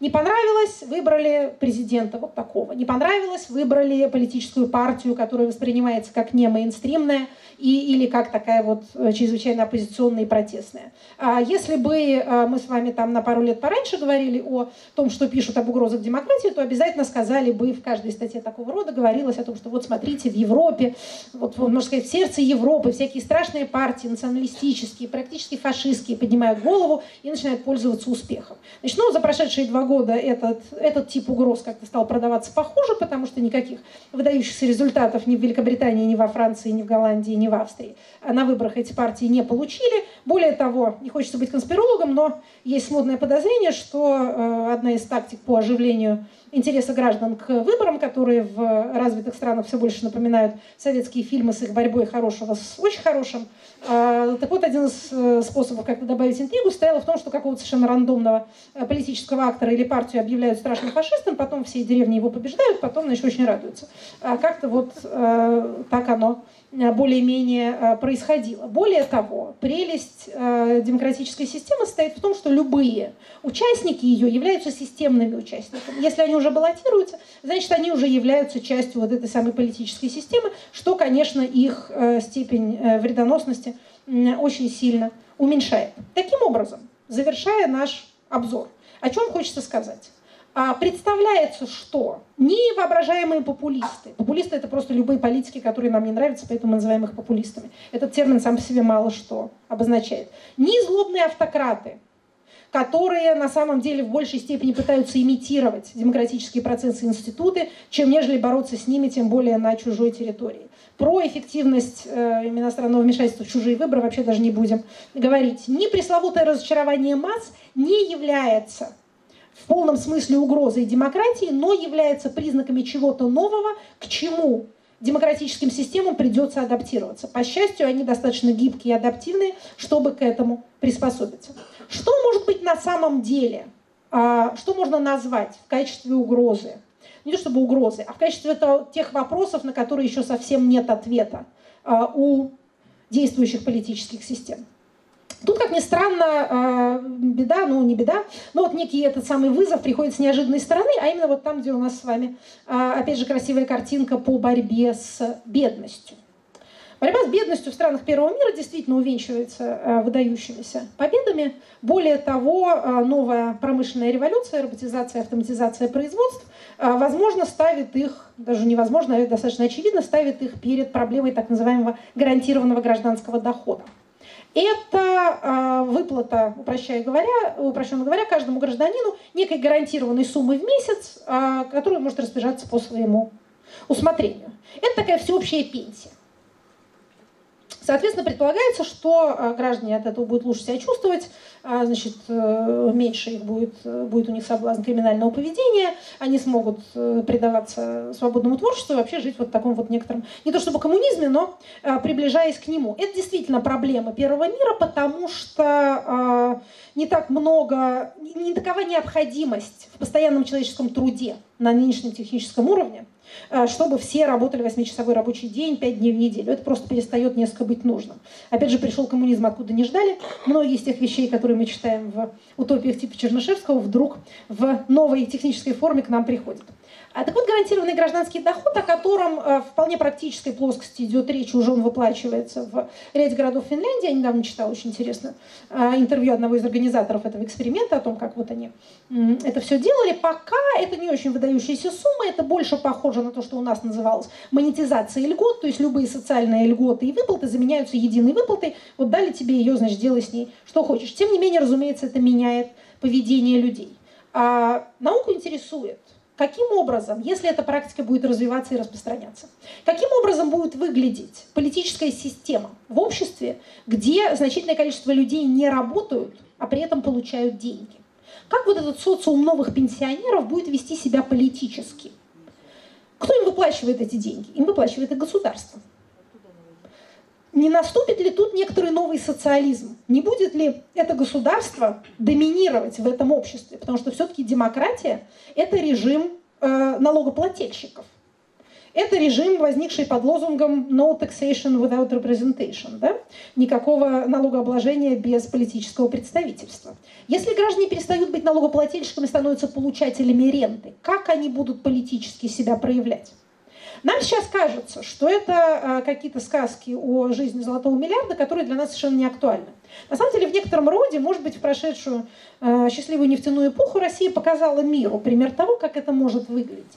Не понравилось, выбрали президента вот такого. Не понравилось, выбрали политическую партию, которая воспринимается как не мейнстримная или как такая вот чрезвычайно оппозиционная и протестная. Если бы мы с вами там на пару лет пораньше говорили о том, что пишут об угрозах демократии, то обязательно сказали бы, в каждой статье такого рода говорилось о том, что вот смотрите, в Европе, вот можно сказать, в сердце Европы всякие страшные партии, националистические, практически фашистские, поднимают голову и начинают пользоваться успехом. Значит, за прошедшие 2 года этот тип угроз как-то стал продаваться похуже, потому что никаких выдающихся результатов ни в Великобритании, ни во Франции, ни в Голландии, ни в Австрии на выборах эти партии не получили. Более того, не хочется быть конспирологом, но есть смутное подозрение, что одна из тактик по оживлению интереса граждан к выборам, которые в развитых странах все больше напоминают советские фильмы с их борьбой хорошего с очень хорошим. Так вот, один из способов как-то добавить интригу стоял в том, что какого-то совершенно рандомного политического актора или партию объявляют страшным фашистом, потом все деревни его побеждают, потом, значит, очень радуются. Как-то вот так оно более-менее происходило. Более того, прелесть демократической системы состоит в том, что любые участники ее являются системными участниками. Если они уже баллотируются, значит, они уже являются частью вот этой самой политической системы, что, конечно, их степень вредоносности очень сильно уменьшает. Таким образом, завершая наш обзор, о чем хочется сказать? Представляется, что невоображаемые популисты, популисты — это просто любые политики, которые нам не нравятся, поэтому мы называем их популистами. Этот термин сам по себе мало что обозначает. Ни злобные автократы, которые на самом деле в большей степени пытаются имитировать демократические процессы и институты, чем нежели бороться с ними, тем более на чужой территории. Про эффективность иностранного вмешательства в чужие выборы вообще даже не будем говорить. Ни пресловутое разочарование масс не является в полном смысле угрозой демократии, но является признаками чего-то нового, к чему демократическим системам придется адаптироваться. По счастью, они достаточно гибкие и адаптивные, чтобы к этому приспособиться. Что может быть на самом деле, что можно назвать в качестве угрозы? Не то чтобы угрозы, а в качестве тех вопросов, на которые еще совсем нет ответа у действующих политических систем. Тут, как ни странно, беда, не беда, но вот некий этот самый вызов приходит с неожиданной стороны, а именно вот там, где у нас с вами, опять же, красивая картинка по борьбе с бедностью. Борьба с бедностью в странах первого мира действительно увенчивается выдающимися победами. Более того, новая промышленная революция, роботизация, автоматизация производств, возможно, ставит их, даже невозможно, а достаточно очевидно, ставит их перед проблемой так называемого гарантированного гражданского дохода. Это выплата, упрощенно говоря, каждому гражданину некой гарантированной суммы в месяц, которую может распоряжаться по своему усмотрению. Это такая всеобщая пенсия. Соответственно, предполагается, что граждане от этого будут лучше себя чувствовать, значит, меньше их будет у них соблазн криминального поведения, они смогут предаваться свободному творчеству и вообще жить вот в таком вот некотором, не то чтобы коммунизме, но приближаясь к нему. Это действительно проблема первого мира, потому что не такова необходимость в постоянном человеческом труде на нынешнем техническом уровне, чтобы все работали 8-часовой рабочий день, 5 дней в неделю. Это просто перестает несколько быть нужным. Опять же, пришел коммунизм, откуда не ждали. Многие из тех вещей, которые мы читаем в утопиях типа Чернышевского, вдруг в новой технической форме к нам приходят. Так вот, гарантированный гражданский доход, о котором в вполне практической плоскости идет речь, уже он выплачивается в ряде городов Финляндии. Я недавно читала очень интересно интервью одного из организаторов этого эксперимента о том, как вот они это все делали. Пока это не очень выдающиеся суммы, это больше похоже на то, что у нас называлось монетизацией льгот, то есть любые социальные льготы и выплаты заменяются единой выплатой. Вот дали тебе ее, значит, делай с ней что хочешь. Тем не менее, разумеется, это меняет поведение людей. Науку интересует, каким образом, если эта практика будет развиваться и распространяться, каким образом будет выглядеть политическая система в обществе, где значительное количество людей не работают, а при этом получают деньги? Как вот этот социум новых пенсионеров будет вести себя политически? Кто им выплачивает эти деньги? Им выплачивает и государство. Не наступит ли тут некоторый новый социализм? Не будет ли это государство доминировать в этом обществе? Потому что все-таки демократия – это режим налогоплательщиков. Это режим, возникший под лозунгом «no taxation without representation», да? Никакого налогообложения без политического представительства. Если граждане перестают быть налогоплательщиками и становятся получателями ренты, как они будут политически себя проявлять? Нам сейчас кажется, что это какие-то сказки о жизни золотого миллиарда, которые для нас совершенно не актуальны. На самом деле, в некотором роде, может быть, в прошедшую счастливую нефтяную эпоху Россия показала миру пример того, как это может выглядеть.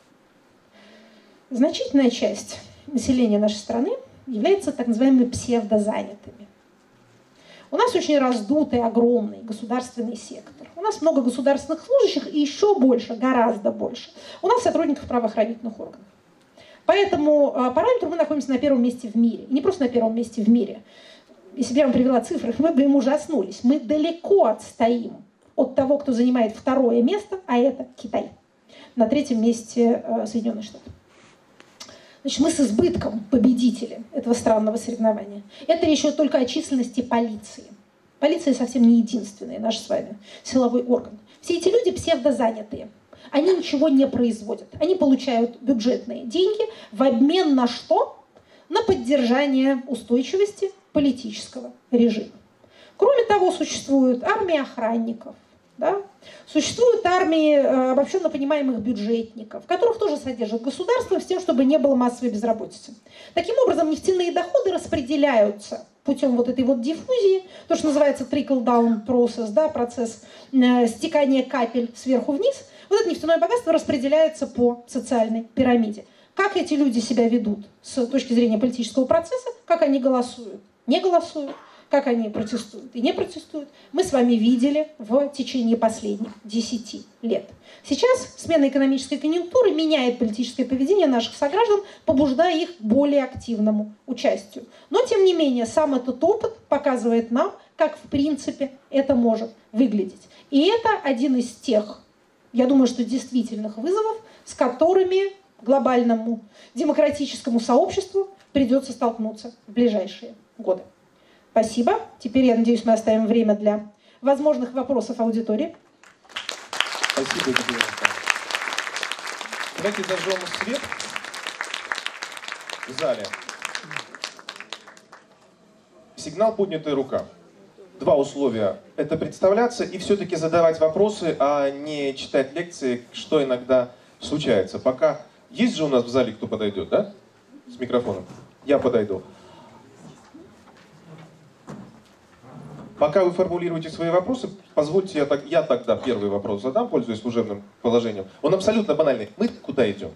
Значительная часть населения нашей страны является так называемыми псевдозанятыми. У нас очень раздутый, огромный государственный сектор. У нас много государственных служащих и еще больше, гораздо больше. У нас сотрудников правоохранительных органов. По этому параметру мы находимся на первом месте в мире. И не просто на первом месте в мире. Если бы я вам привела цифры, вы бы им ужаснулись. Мы далеко отстоим от того, кто занимает второе место, а это Китай. На третьем месте Соединенные Штаты. Значит, мы с избытком победители этого странного соревнования. Это речь идет только о численности полиции. Полиция совсем не единственный наш с вами силовой орган. Все эти люди псевдозанятые. Они ничего не производят. Они получают бюджетные деньги в обмен на что? На поддержание устойчивости политического режима. Кроме того, существует армия охранников, да? Существуют армии обобщенно понимаемых бюджетников, которых тоже содержит государство с тем, чтобы не было массовой безработицы. Таким образом, нефтяные доходы распределяются путем вот этой вот диффузии, то, что называется trickle-down process, да, процесс стекания капель сверху вниз. Вот это нефтяное богатство распределяется по социальной пирамиде. Как эти люди себя ведут с точки зрения политического процесса, как они голосуют, не голосуют, как они протестуют и не протестуют, мы с вами видели в течение последних 10 лет. Сейчас смена экономической конъюнктуры меняет политическое поведение наших сограждан, побуждая их к более активному участию. Но, тем не менее, сам этот опыт показывает нам, как в принципе это может выглядеть. И это один из тех, я думаю, что действительных вызовов, с которыми глобальному демократическому сообществу придется столкнуться в ближайшие годы. Спасибо. Теперь, я надеюсь, мы оставим время для возможных вопросов аудитории. Спасибо, Екатерина. Давайте зажжем свет в зале. Сигнал «Поднятая рука». Два условия. Это представляться и все-таки задавать вопросы, а не читать лекции, что иногда случается. Пока есть же у нас в зале, кто подойдет, да? С микрофоном. Я подойду. Пока вы формулируете свои вопросы, позвольте, я тогда первый вопрос задам, пользуясь служебным положением. Он абсолютно банальный. Мы куда идем?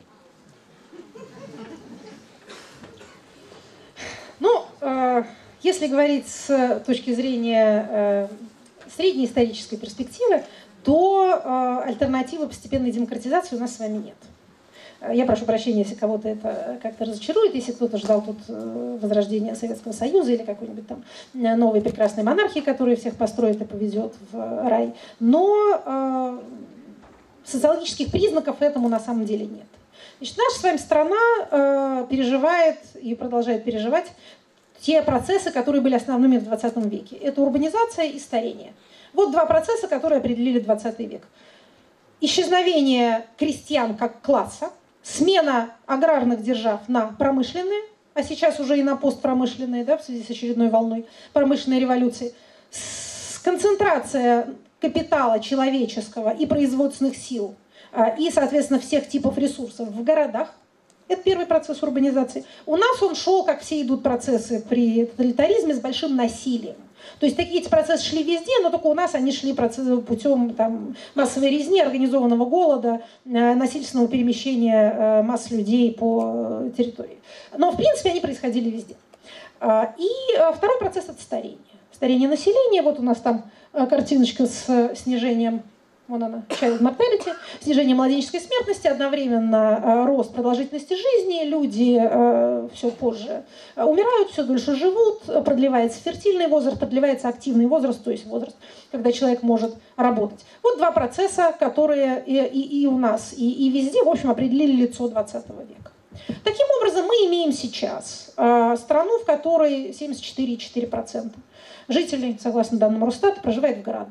Ну, если говорить с точки зрения средней исторической перспективы, то альтернативы постепенной демократизации у нас с вами нет. Я прошу прощения, если кого-то это как-то разочарует, если кто-то ждал тут возрождения Советского Союза или какой-нибудь там новой прекрасной монархии, которая всех построит и поведет в рай. Но социологических признаков этому на самом деле нет. Значит, наша с вами страна переживает и продолжает переживать те процессы, которые были основными в 20 веке. Это урбанизация и старение. Вот два процесса, которые определили 20 век. Исчезновение крестьян как класса, смена аграрных держав на промышленные, а сейчас уже и на постпромышленные, да, в связи с очередной волной промышленной революции, концентрация капитала человеческого и производственных сил и, соответственно, всех типов ресурсов в городах. Это первый процесс урбанизации. У нас он шел, как все идут процессы при тоталитаризме, с большим насилием. То есть такие эти процессы шли везде, но только у нас они шли путем там, массовой резни, организованного голода, насильственного перемещения масс людей по территории. Но, в принципе, они происходили везде. И второй процесс – это старение. Старение населения. Вот у нас там картиночка с снижением, вон она, child mortality, снижение младенческой смертности, одновременно рост продолжительности жизни, люди все позже умирают, все дольше живут, продлевается фертильный возраст, продлевается активный возраст, то есть возраст, когда человек может работать. Вот два процесса, которые и у нас, и везде, в общем, определили лицо 20 века. Таким образом, мы имеем сейчас страну, в которой 74,4% жителей, согласно данным Росстата, проживает в городах.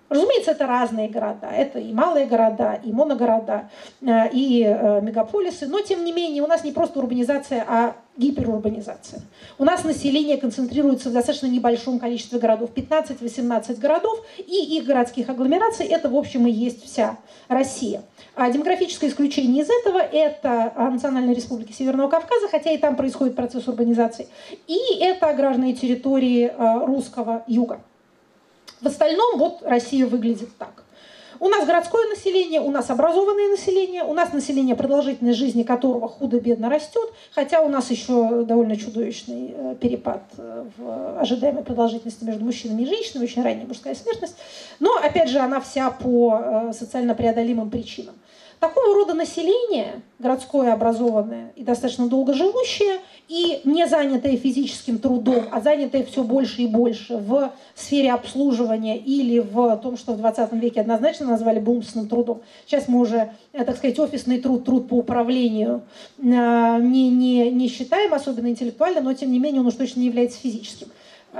Разумеется, это разные города. Это и малые города, и моногорода, и мегаполисы. Но, тем не менее, у нас не просто урбанизация, а гиперурбанизация. У нас население концентрируется в достаточно небольшом количестве городов. 15-18 городов и их городских агломераций. Это, в общем, и есть вся Россия. А демографическое исключение из этого – это Национальная Республика Северного Кавказа, хотя и там происходит процесс урбанизации. И это аграрные территории русского юга. В остальном вот Россия выглядит так. У нас городское население, у нас образованное население, у нас население, продолжительность жизни которого худо-бедно растет, хотя у нас еще довольно чудовищный перепад в ожидаемой продолжительности между мужчинами и женщинами, очень ранняя мужская смертность, но, опять же, она вся по социально преодолимым причинам. Такого рода население, городское, образованное и достаточно долго живущее, и не занятое физическим трудом, а занятое все больше и больше в сфере обслуживания или в том, что в 20 веке однозначно назвали бумсным трудом. Сейчас мы уже, так сказать, офисный труд, труд по управлению не считаем особенно интеллектуальным, но тем не менее он уж точно не является физическим.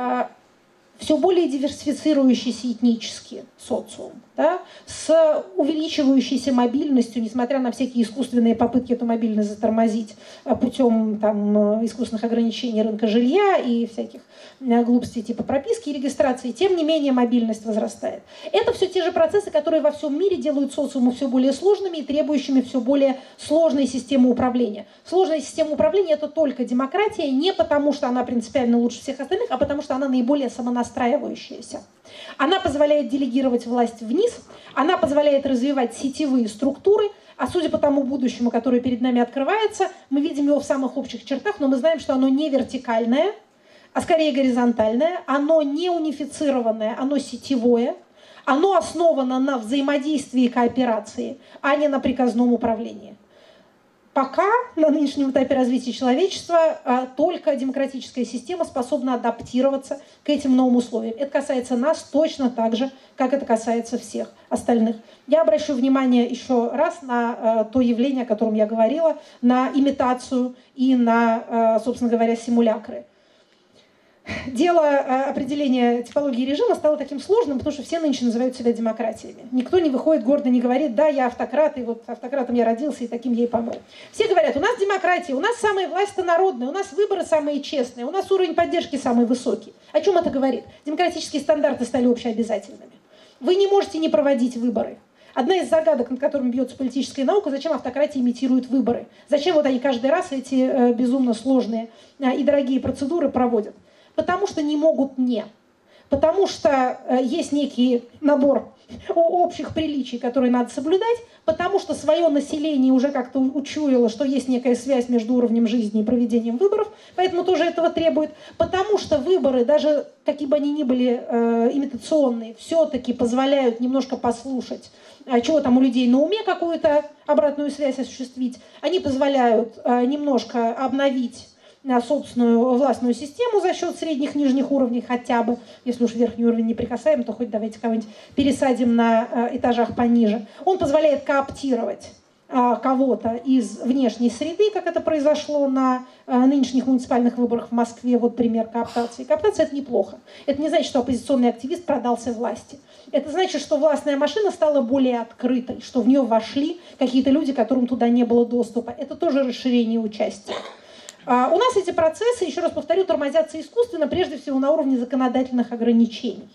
Все более диверсифицирующийся этнически социум, да, с увеличивающейся мобильностью, несмотря на всякие искусственные попытки эту мобильность затормозить путем там, искусственных ограничений рынка жилья и всяких глупостей типа прописки и регистрации, тем не менее мобильность возрастает. Это все те же процессы, которые во всем мире делают социумы все более сложными и требующими все более сложной системы управления. Сложная система управления – это только демократия, не потому что она принципиально лучше всех остальных, а потому что она наиболее самонастраивающаяся. Она позволяет делегировать власть вниз, она позволяет развивать сетевые структуры, а судя по тому будущему, которое перед нами открывается, мы видим его в самых общих чертах, но мы знаем, что оно не вертикальное, а скорее горизонтальное, оно не унифицированное, оно сетевое, оно основано на взаимодействии и кооперации, а не на приказном управлении. Пока на нынешнем этапе развития человечества только демократическая система способна адаптироваться к этим новым условиям. Это касается нас точно так же, как это касается всех остальных. Я обращу внимание еще раз на то явление, о котором я говорила, на имитацию и на, собственно говоря, симулякры. Дело определения типологии режима стало таким сложным, потому что все нынче называют себя демократиями. Никто не выходит гордо, не говорит: да, я автократ, и вот автократом я родился, и таким я и помру. Все говорят: у нас демократия, у нас самая власть-то народная, у нас выборы самые честные, у нас уровень поддержки самый высокий. О чем это говорит? Демократические стандарты стали общеобязательными. Вы не можете не проводить выборы. Одна из загадок, над которыми бьется политическая наука, зачем автократия имитирует выборы? Зачем вот они каждый раз эти безумно сложные и дорогие процедуры проводят? Потому что не могут не. Потому что есть некий набор общих приличий, которые надо соблюдать, потому что свое население уже как-то учуяло, что есть некая связь между уровнем жизни и проведением выборов, поэтому тоже этого требует, потому что выборы, даже какие бы они ни были имитационные, все-таки позволяют немножко послушать, чего там у людей на уме, какую-то обратную связь осуществить, они позволяют немножко обновить собственную властную систему за счет средних, нижних уровней хотя бы. Если уж верхний уровень не прикасаем, то хоть давайте кого-нибудь пересадим на этажах пониже. Он позволяет кооптировать кого-то из внешней среды, как это произошло на нынешних муниципальных выборах в Москве. Вот пример кооптации. Кооптация – это неплохо. Это не значит, что оппозиционный активист продался власти. Это значит, что властная машина стала более открытой, что в нее вошли какие-то люди, которым туда не было доступа. Это тоже расширение участия. У нас эти процессы, еще раз повторю, тормозятся искусственно, прежде всего на уровне законодательных ограничений.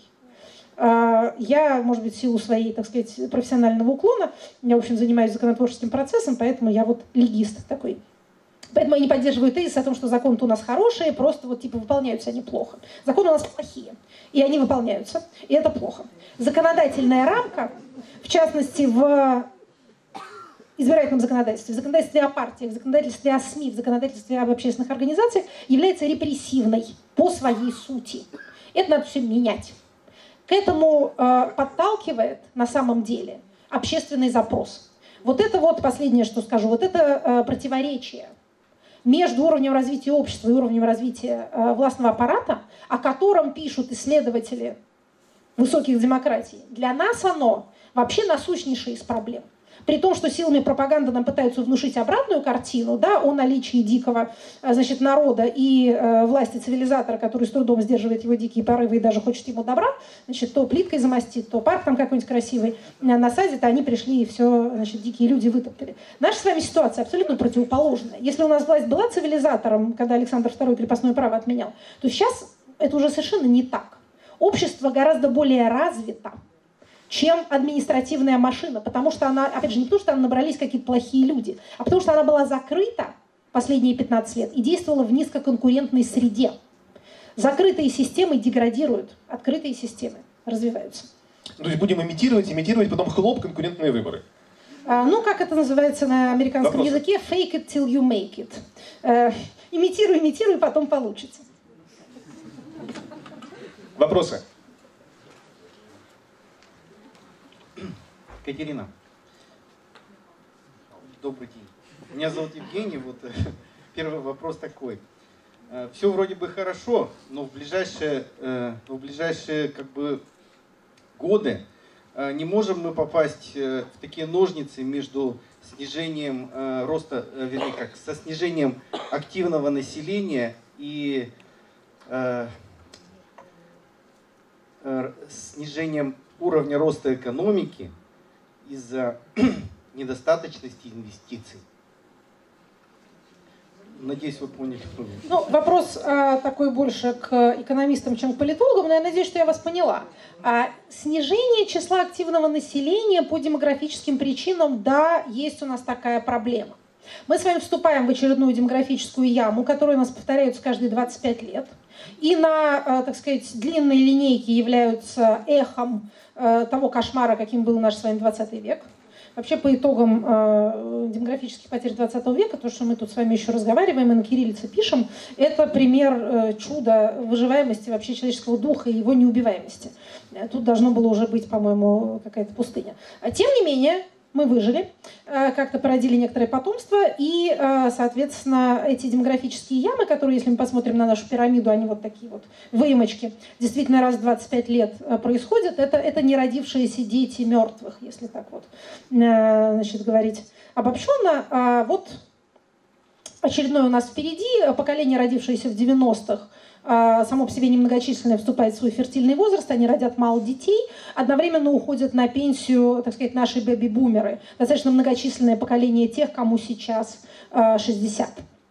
Я, может быть, в силу своей, так сказать, профессионального уклона, я, в общем, занимаюсь законотворческим процессом, поэтому я вот легист такой. Поэтому я не поддерживаю тезис о том, что законы-то у нас хорошие, просто вот типа выполняются они плохо. Законы у нас плохие, и они выполняются, и это плохо. Законодательная рамка, в частности, в избирательном законодательстве, в законодательстве о партиях, в законодательстве о СМИ, в законодательстве об общественных организациях является репрессивной по своей сути. Это надо все менять. К этому подталкивает на самом деле общественный запрос. Вот это вот последнее, что скажу, вот это противоречие между уровнем развития общества и уровнем развития властного аппарата, о котором пишут исследователи высоких демократий, для нас оно вообще насущнейшее из проблем. При том, что силами пропаганды нам пытаются внушить обратную картину, да, о наличии дикого, значит, народа и власти цивилизатора, который с трудом сдерживает его дикие порывы и даже хочет ему добра, значит, то плиткой замостит, то парк там какой-нибудь красивый насадит, а они пришли и все, значит, дикие люди вытоптали. Наша с вами ситуация абсолютно противоположная. Если у нас власть была цивилизатором, когда Александр II крепостное право отменял, то сейчас это уже совершенно не так. Общество гораздо более развито, чем административная машина, потому что она, опять же, не потому что там набрались какие-то плохие люди, а потому что она была закрыта последние 15 лет и действовала в низкоконкурентной среде. Закрытые системы деградируют, открытые системы развиваются. То есть будем имитировать, потом хлоп, конкурентные выборы. Ну, как это называется на американском языке? Fake it till you make it. Имитируй, потом получится. Вопросы? Катерина, добрый день. Меня зовут Евгений. Вот первый вопрос такой. Все вроде бы хорошо, но в ближайшие как бы годы не можем мы попасть в такие ножницы между снижением роста, вернее, как со снижением активного населения и снижением уровня роста экономики из-за недостаточности инвестиций. Надеюсь, вы поняли. Ну, вопрос такой больше к экономистам, чем к политологам, но я надеюсь, что я вас поняла. Снижение числа активного населения по демографическим причинам, да, есть у нас такая проблема. Мы с вами вступаем в очередную демографическую яму, которая у нас повторяется каждые 25 лет. И на, так сказать, длинной линейке являются эхом того кошмара, каким был наш с вами 20 век. Вообще, по итогам демографических потерь 20 века, то, что мы тут с вами еще разговариваем и на кириллице пишем, это пример чуда выживаемости вообще человеческого духа и его неубиваемости. Тут должно было уже быть, по-моему, какая-то пустыня. Тем не менее, мы выжили, как-то породили некоторое потомство, и, соответственно, эти демографические ямы, которые, если мы посмотрим на нашу пирамиду, они вот такие вот выемочки, действительно раз в 25 лет происходят, это не родившиеся дети мертвых, если так вот, значит, говорить обобщенно. Вот очередное у нас впереди, поколение, родившееся в 90-х, само по себе немногочисленное, вступает в свой фертильный возраст, они родят мало детей, одновременно уходят на пенсию, так сказать, наши бэби-бумеры, достаточно многочисленное поколение тех, кому сейчас 60.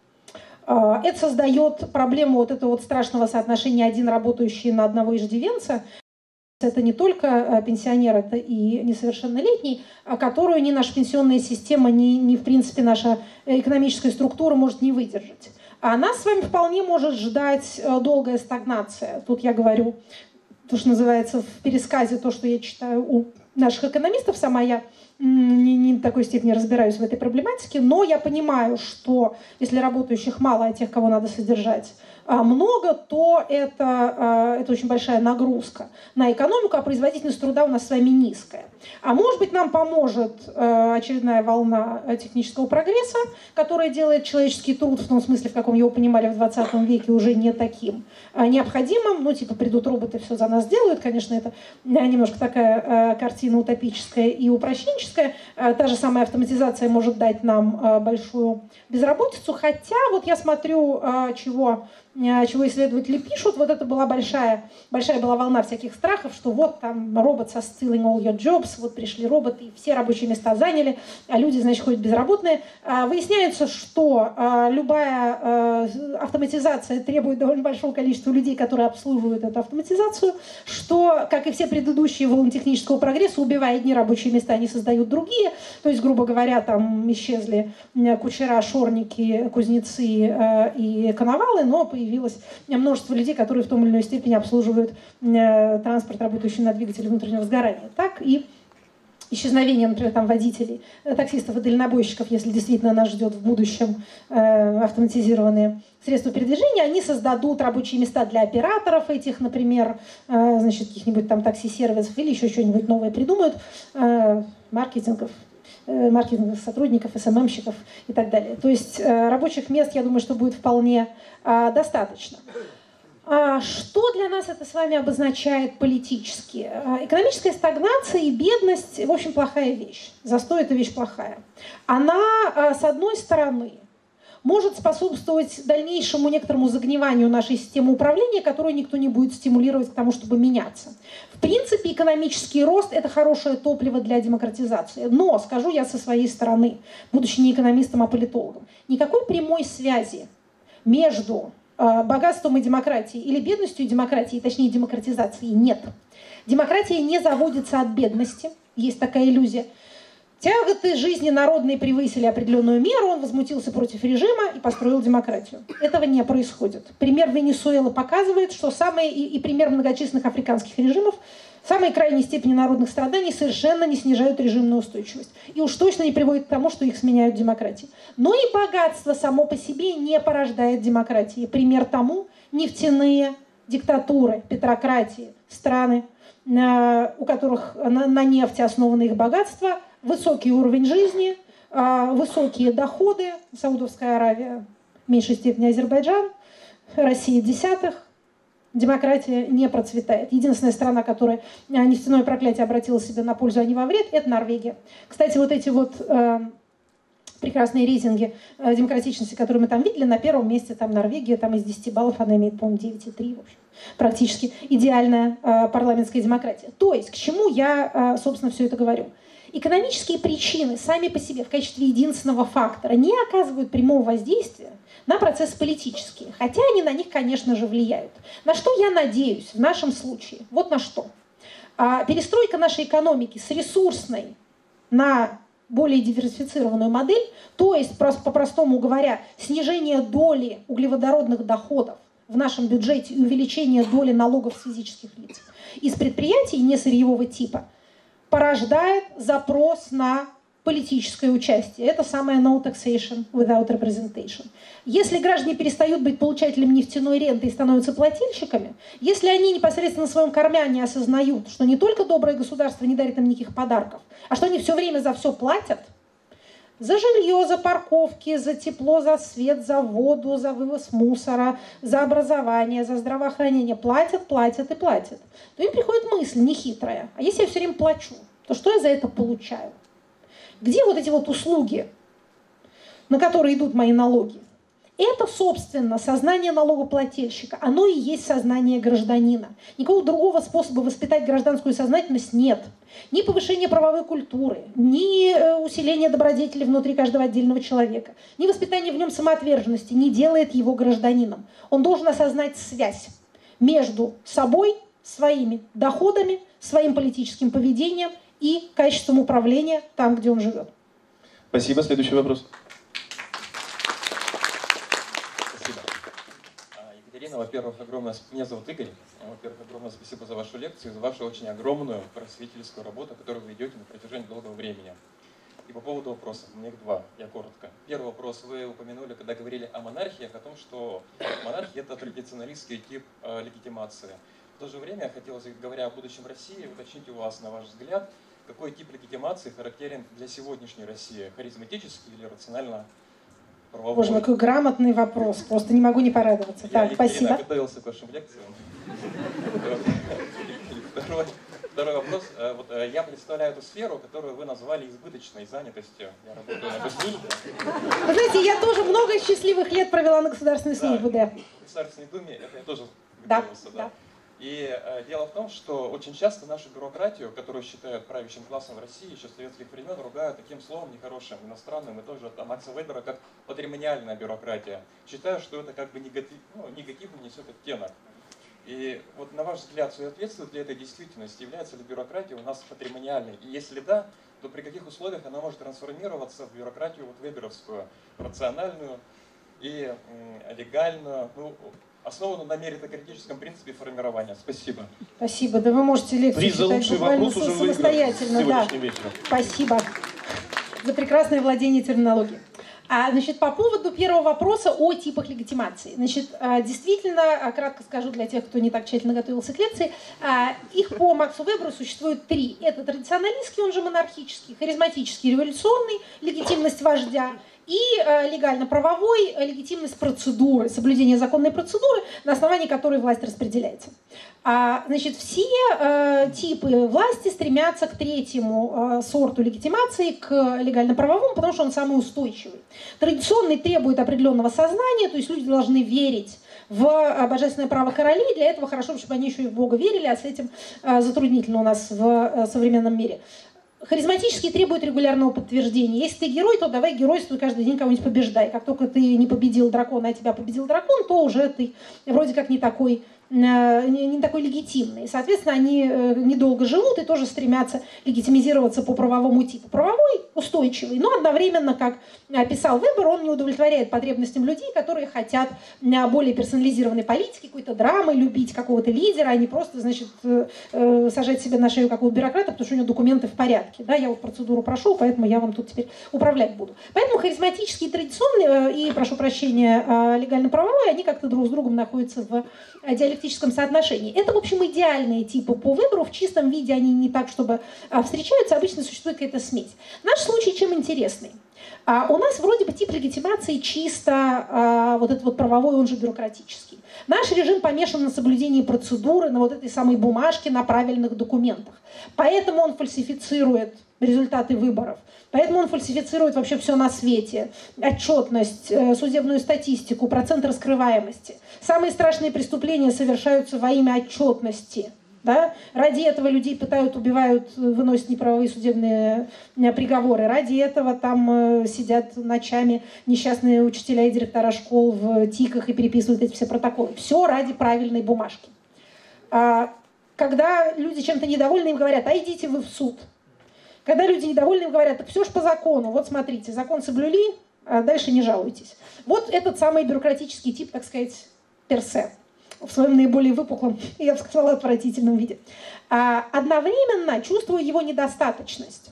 Это создает проблему вот этого вот страшного соотношения один работающий на одного иждивенца. Это не только пенсионер, это и несовершеннолетний, которую ни наша пенсионная система, ни в принципе наша экономическая структура может не выдержать. А нас с вами вполне может ждать долгая стагнация. Тут я говорю, то, что называется в пересказе, то, что я читаю у наших экономистов, сама я не в такой степени разбираюсь в этой проблематике, но я понимаю, что если работающих мало, а тех, кого надо содержать, много, то это очень большая нагрузка на экономику, а производительность труда у нас с вами низкая. А может быть, нам поможет очередная волна технического прогресса, которая делает человеческий труд, в том смысле, в каком его понимали в 20 веке, уже не таким необходимым. Ну, типа, придут роботы, все за нас сделают. Конечно, это немножко такая картина утопическая и упрощенческая. Та же самая автоматизация может дать нам большую безработицу. Хотя, вот я смотрю, чего исследователи пишут, вот это была большая была волна всяких страхов, что вот там робот со stealing all your jobs, вот пришли роботы, и все рабочие места заняли, а люди, значит, ходят безработные. Выясняется, что любая автоматизация требует довольно большого количества людей, которые обслуживают эту автоматизацию, что, как и все предыдущие волны технического прогресса, убивая одни рабочие места, они создают другие, то есть, грубо говоря, там исчезли кучера, шорники, кузнецы и коновалы, но появилось множество людей, которые в том или иной степени обслуживают транспорт, работающий на двигателе внутреннего сгорания. Так и исчезновение, например, там, водителей, таксистов и дальнобойщиков, если действительно нас ждет в будущем автоматизированные средства передвижения, они создадут рабочие места для операторов этих, например, значит, каких-нибудь там такси-сервисов или еще что-нибудь новое придумают, маркетинговых сотрудников, СММщиков и так далее. То есть рабочих мест, я думаю, что будет вполне достаточно. Что для нас это с вами обозначает политически? Экономическая стагнация и бедность, в общем, плохая вещь. Застой – это вещь плохая. Она, с одной стороны, может способствовать дальнейшему некоторому загниванию нашей системы управления, которую никто не будет стимулировать к тому, чтобы меняться. В принципе, экономический рост – это хорошее топливо для демократизации. Но, скажу я со своей стороны, будучи не экономистом, а политологом, никакой прямой связи между богатством и демократией или бедностью и демократией, точнее демократизацией, нет. Демократия не заводится от бедности, есть такая иллюзия. Тяготы жизни народные превысили определенную меру, он возмутился против режима и построил демократию. Этого не происходит. Пример Венесуэлы показывает, что и пример многочисленных африканских режимов, самые крайние степени народных страданий совершенно не снижают режимную устойчивость. И уж точно не приводят к тому, что их сменяют демократии. Но и богатство само по себе не порождает демократии. Пример тому – нефтяные диктатуры, петрократии, страны, у которых на нефти основано их богатство, высокий уровень жизни, высокие доходы, Саудовская Аравия, в меньшей степени Азербайджан, Россия десятых, демократия не процветает. Единственная страна, которая нефтяное проклятие обратила себе на пользу, а не во вред, это Норвегия. Кстати, вот эти вот прекрасные рейтинги демократичности, которые мы там видели, на первом месте там Норвегия, там из 10 баллов она имеет, по-моему, 9,3, в общем, практически идеальная парламентская демократия. То есть, к чему я, собственно, все это говорю? Экономические причины сами по себе в качестве единственного фактора не оказывают прямого воздействия на процессы политические, хотя они на них, конечно же, влияют. На что я надеюсь в нашем случае? Вот на что. Перестройка нашей экономики с ресурсной на более диверсифицированную модель, то есть, по-простому говоря, снижение доли углеводородных доходов в нашем бюджете и увеличение доли налогов с физических лиц из предприятий несырьевого типа, порождает запрос на политическое участие. Это самое no taxation without representation. Если граждане перестают быть получателями нефтяной ренты и становятся плательщиками, если они непосредственно в своем кармане осознают, что не только доброе государство не дарит им никаких подарков, а что они все время за все платят, за жилье, за парковки, за тепло, за свет, за воду, за вывоз мусора, за образование, за здравоохранение, платят, платят и платят, то им приходит мысль нехитрая. А если я все время плачу, то что я за это получаю? Где вот эти вот услуги, на которые идут мои налоги? Это, собственно, сознание налогоплательщика. Оно и есть сознание гражданина. Никакого другого способа воспитать гражданскую сознательность нет. Ни повышения правовой культуры, ни усиления добродетели внутри каждого отдельного человека, ни воспитания в нем самоотверженности не делает его гражданином. Он должен осознать связь между собой, своими доходами, своим политическим поведением и качеством управления там, где он живет. Спасибо. Следующий вопрос. Екатерина, во-первых, меня зовут Игорь. Во-первых, огромное спасибо за вашу лекцию, за вашу очень огромную просветительскую работу, которую вы ведете на протяжении долгого времени. И по поводу вопросов, у меня их два, я коротко. Первый вопрос вы упомянули, когда говорили о монархиях, о том, что монархия – это традиционалистский тип легитимации. В то же время, хотелось, говоря о будущем России, уточнить у вас, на ваш взгляд, какой тип легитимации характерен для сегодняшней России? Харизматический или рационально правовой? Боже мой, какой грамотный вопрос. Просто не могу не порадоваться. Так, спасибо. Я готовился к вашим лекциям. Второй вопрос. Вот я представляю эту сферу, которую вы назвали избыточной занятостью. Я работаю на госслужбе. Вы знаете, я тоже много счастливых лет провела на государственной службе, да. В Государственной Думе это я тоже готовился, да. И дело в том, что очень часто нашу бюрократию, которую считают правящим классом в России еще с советских времен, ругают таким словом нехорошим, иностранным, и тоже от Макса Вебера, как патримониальная бюрократия. Считаю, что это как бы негативно несет оттенок. И вот на ваш взгляд, соответствует ли этой действительности? Является ли бюрократия у нас патримониальной? И если да, то при каких условиях она может трансформироваться в бюрократию вот веберовскую, рациональную и легальную, основанную на меритократическом принципе формирования? Спасибо. Спасибо. Да вы можете лекцию читать буквально самостоятельно. Да. Сегодняшним вечером. Спасибо за прекрасное владение терминологией. Значит, по поводу первого вопроса о типах легитимации. Значит, действительно, кратко скажу для тех, кто не так тщательно готовился к лекции, их по Максу Веберу существует 3. Это традиционалистский, он же монархический, харизматический, революционный, легитимность вождя, и легально-правовой, легитимность процедуры, соблюдение законной процедуры, на основании которой власть распределяется. Значит, все типы власти стремятся к 3-му сорту легитимации, к легально-правовому, потому что он самый устойчивый. Традиционный требует определенного сознания, то есть люди должны верить в божественное право королей. Для этого хорошо, чтобы они еще и в Бога верили, а с этим затруднительно у нас в современном мире. Харизматический требует регулярного подтверждения. Если ты герой, то давай геройствуй, каждый день кого-нибудь побеждай. Как только ты не победил дракона, а тебя победил дракон, то уже ты вроде как не такой легитимный. Соответственно, они недолго живут и тоже стремятся легитимизироваться по правовому типу. Правовой, устойчивый, но одновременно, как писал Вебер, он не удовлетворяет потребностям людей, которые хотят более персонализированной политики, какой-то драмы, любить какого-то лидера, а не просто, значит, сажать себе на шею какого-то бюрократа, потому что у него документы в порядке. Да, я вот процедуру прошел, поэтому я вам тут теперь управлять буду. Поэтому харизматические, традиционные и, прошу прощения, легально-правовые, они как-то друг с другом находятся в диалектическом соотношении. Это, в общем, идеальные типы по Веберу. В чистом виде они не так, чтобы встречаются. Обычно существует какая-то смесь. Наш случай чем интересный? У нас вроде бы тип легитимации чисто вот этот вот правовой, он же бюрократический. Наш режим помешан на соблюдении процедуры, на вот этой самой бумажке, на правильных документах. Поэтому он фальсифицирует результаты выборов. Поэтому он фальсифицирует вообще все на свете. Отчетность, судебную статистику, процент раскрываемости. Самые страшные преступления совершаются во имя отчетности. Да? Ради этого людей пытают, убивают, выносят неправовые судебные приговоры. Ради этого там сидят ночами несчастные учителя и директора школ в ТИКах и переписывают эти все протоколы. Все ради правильной бумажки. Когда люди чем-то недовольны, им говорят: а идите вы в суд. Когда люди недовольны, им говорят: так все ж по закону. Вот смотрите, закон соблюли, а дальше не жалуйтесь. Вот этот самый бюрократический тип, так сказать, персе. В своем наиболее выпуклом, я бы сказала, отвратительном виде. Одновременно чувствую его недостаточность.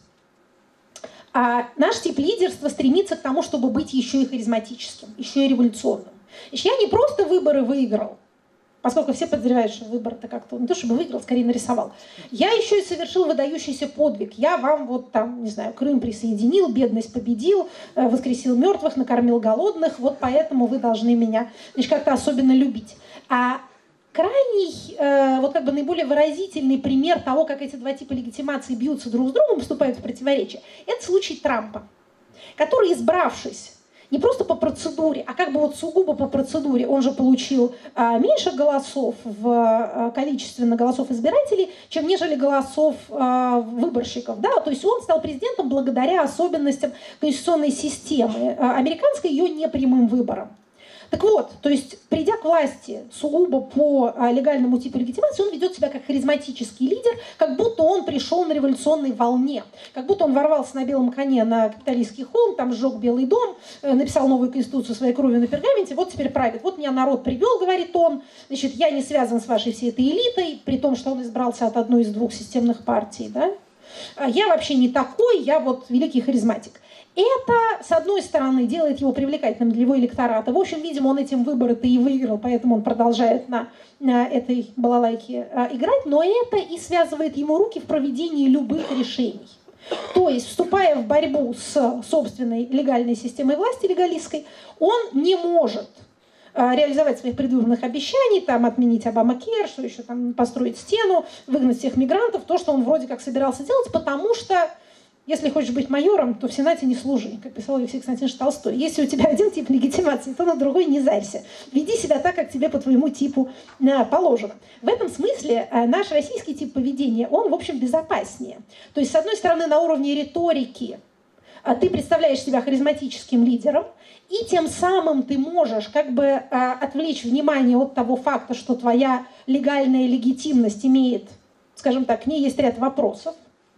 Наш тип лидерства стремится к тому, чтобы быть еще и харизматическим, еще и революционным. Я не просто выборы выиграл, поскольку все подозревают, что выбор-то как-то не то чтобы выиграл, скорее нарисовал. Я еще и совершил выдающийся подвиг. Я вам вот там, не знаю, Крым присоединил, бедность победил, воскресил мертвых, накормил голодных, вот поэтому вы должны меня, значит, как-то особенно любить. Крайний, вот как бы наиболее выразительный пример того, как эти два типа легитимации бьются друг с другом, вступают в противоречие, это случай Трампа, который, избравшись не просто по процедуре, а как бы вот сугубо по процедуре, он же получил меньше голосов, количественно голосов избирателей, чем нежели голосов выборщиков. Да? То есть он стал президентом благодаря особенностям конституционной системы американской, ее непрямым выбором. Так вот, то есть, придя к власти сугубо по легальному типу легитимации, он ведет себя как харизматический лидер, как будто он пришел на революционной волне, как будто он ворвался на белом коне на Капитолийский холм, там сжег Белый дом, написал новую конституцию своей кровью на пергаменте, вот теперь правит. Вот меня народ привел, говорит он, значит, я не связан с вашей всей этой элитой, при том, что он избрался от одной из двух системных партий, да? Я вообще не такой, я вот великий харизматик. Это, с одной стороны, делает его привлекательным для его электората. В общем, видимо, он этим выборы-то и выиграл, поэтому он продолжает на этой балалайке играть, но это и связывает ему руки в проведении любых решений. То есть, вступая в борьбу с собственной легальной системой власти, легалистской, он не может реализовать своих предвыборных обещаний, там, отменить Обама-Кер, что еще там, построить стену, выгнать всех мигрантов, то, что он вроде как собирался делать, потому что если хочешь быть майором, то в Сенате не служи, как писал Алексей Константинович Толстой. Если у тебя один тип легитимации, то на другой не зарься. Веди себя так, как тебе по твоему типу положено. В этом смысле наш российский тип поведения, он, в общем, безопаснее. То есть, с одной стороны, на уровне риторики ты представляешь себя харизматическим лидером, и тем самым ты можешь как бы отвлечь внимание от того факта, что твоя легальная легитимность имеет, скажем так, к ней есть ряд вопросов,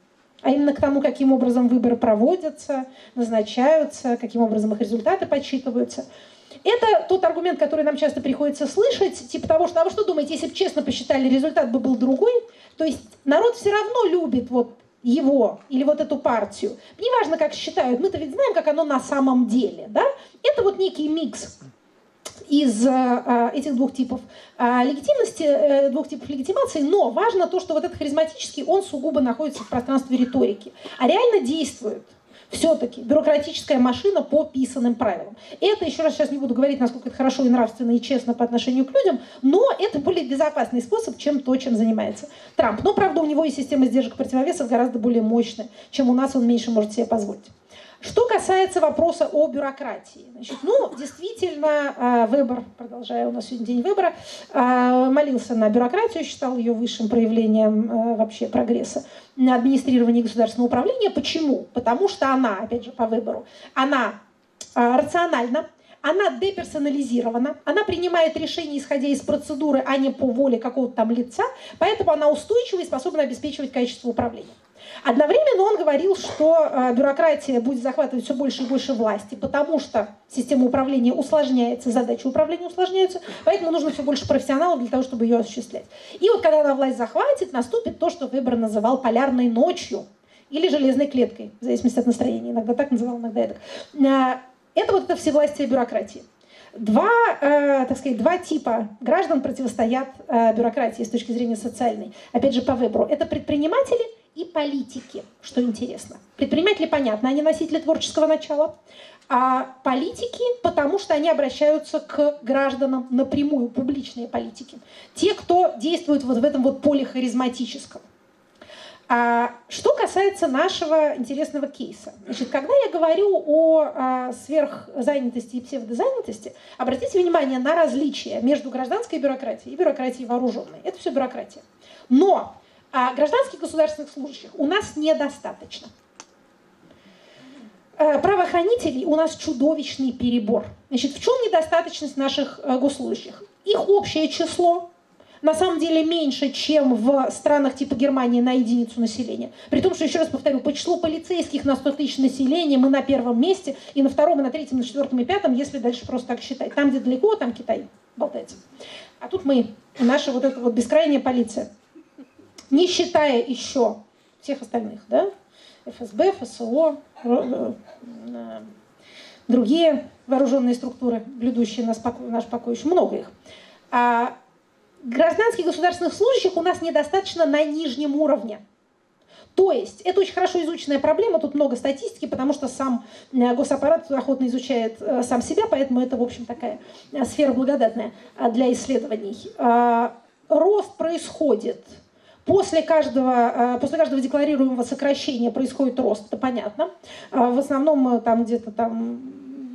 а именно к тому, каким образом выборы проводятся, назначаются, каким образом их результаты подсчитываются. Это тот аргумент, который нам часто приходится слышать, типа того, что, а вы что думаете, если бы честно посчитали, результат бы был другой? То есть народ все равно любит вот его или вот эту партию, неважно, как считают, мы-то ведь знаем, как оно на самом деле, да? Это вот некий микс из этих двух типов легитимности, двух типов легитимации, но важно то, что вот этот харизматический, он сугубо находится в пространстве риторики, а реально действует все-таки бюрократическая машина по писанным правилам. Это, еще раз сейчас не буду говорить, насколько это хорошо и нравственно, и честно по отношению к людям, но это более безопасный способ, чем то, чем занимается Трамп. Но, правда, у него и система сдержек и противовесов гораздо более мощная, чем у нас, он меньше может себе позволить. Что касается вопроса о бюрократии. Значит, ну, действительно, Вебер, продолжая, у нас сегодня день Вебера, молился на бюрократию, считал ее высшим проявлением вообще прогресса на администрировании государственного управления. Почему? Потому что она, опять же, по Веберу, она рациональна, она деперсонализирована, она принимает решения, исходя из процедуры, а не по воле какого-то там лица, поэтому она устойчива и способна обеспечивать качество управления. Одновременно он говорил, что бюрократия будет захватывать все больше и больше власти, потому что система управления усложняется, задачи управления усложняются, поэтому нужно все больше профессионалов для того, чтобы ее осуществлять. И вот когда она власть захватит, наступит то, что Вебер называл полярной ночью или железной клеткой, в зависимости от настроения. Иногда так называл, иногда это. Это вот это всевластие бюрократии. Два типа граждан противостоят бюрократии с точки зрения социальной. Опять же, по Веберу. Это предприниматели и политики, что интересно. Предприниматели, понятно, они носители творческого начала, а политики, потому что они обращаются к гражданам напрямую, публичные политики. Те, кто действует вот в этом вот поле харизматическом. Что касается нашего интересного кейса. Значит, когда я говорю о сверхзанятости и псевдозанятости, обратите внимание на различия между гражданской бюрократией и бюрократией вооруженной. Это все бюрократия. Но гражданских государственных служащих у нас недостаточно. Правоохранителей у нас чудовищный перебор. Значит, в чем недостаточность наших госслужащих? Их общее число на самом деле меньше, чем в странах типа Германии на единицу населения. При том, что, еще раз повторю, по числу полицейских на 100 тысяч населения мы на первом месте, и на втором, и на третьем, и на четвертом, и пятом, если дальше просто так считать. Там, где далеко, там Китай болтается. А тут мы, наша вот эта вот бескрайняя полиция. Не считая еще всех остальных, да? ФСБ, ФСО, другие вооруженные структуры, блюдущие наш покой, еще много их. А гражданских государственных служащих у нас недостаточно на нижнем уровне. То есть это очень хорошо изученная проблема, тут много статистики, потому что сам госаппарат охотно изучает сам себя, поэтому это, в общем, такая сфера благодатная для исследований. Рост происходит. После каждого декларируемого сокращения происходит рост, это понятно. В основном там где-то там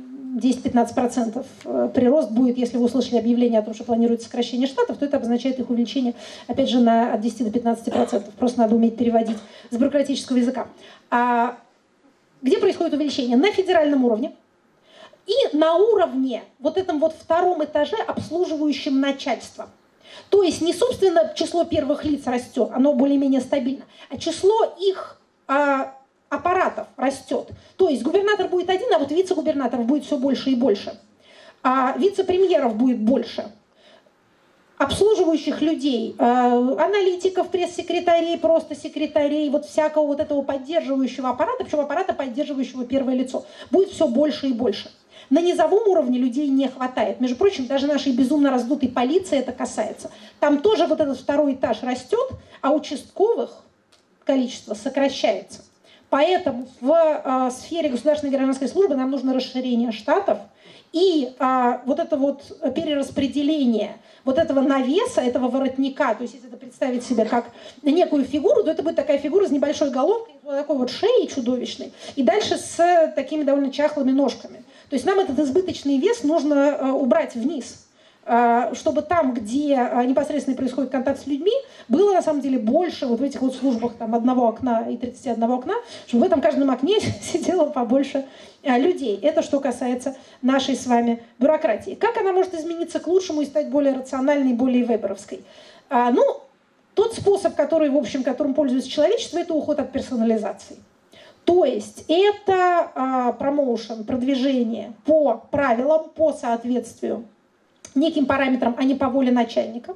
10-15% прирост будет, если вы услышали объявление о том, что планируется сокращение штатов, то это обозначает их увеличение, опять же, от 10 до 15%. Просто надо уметь переводить с бюрократического языка. Где происходит увеличение? На федеральном уровне и на уровне вот этом вот втором этаже, обслуживающем начальство. То есть не, собственно, число первых лиц растет, оно более-менее стабильно, а число их аппаратов растет. То есть губернатор будет один, а вот вице-губернаторов будет все больше и больше. А вице-премьеров будет больше. Обслуживающих людей, аналитиков, пресс-секретарей, просто секретарей, вот всякого вот этого поддерживающего аппарата, причем аппарата, поддерживающего первое лицо, будет все больше и больше. На низовом уровне людей не хватает. Между прочим, даже нашей безумно раздутой полиции это касается. Там тоже вот этот второй этаж растет, а участковых количество сокращается. Поэтому в сфере государственной гражданской службы нам нужно расширение штатов и вот это вот перераспределение вот этого навеса, этого воротника. То есть если это представить себе как некую фигуру, то это будет такая фигура с небольшой головкой, вот такой вот шеей чудовищной, и дальше с такими довольно чахлыми ножками. То есть нам этот избыточный вес нужно убрать вниз, чтобы там, где непосредственно происходит контакт с людьми, было на самом деле больше вот в этих вот службах там, одного окна и 31 окна, чтобы в этом каждом окне сидело побольше людей. Это что касается нашей с вами бюрократии. Как она может измениться к лучшему и стать более рациональной, более веберовской? Тот способ, который, в общем, которым пользуется человечество, это уход от персонализации. То есть это промоушен, продвижение по правилам, по соответствию неким параметрам, а не по воле начальника.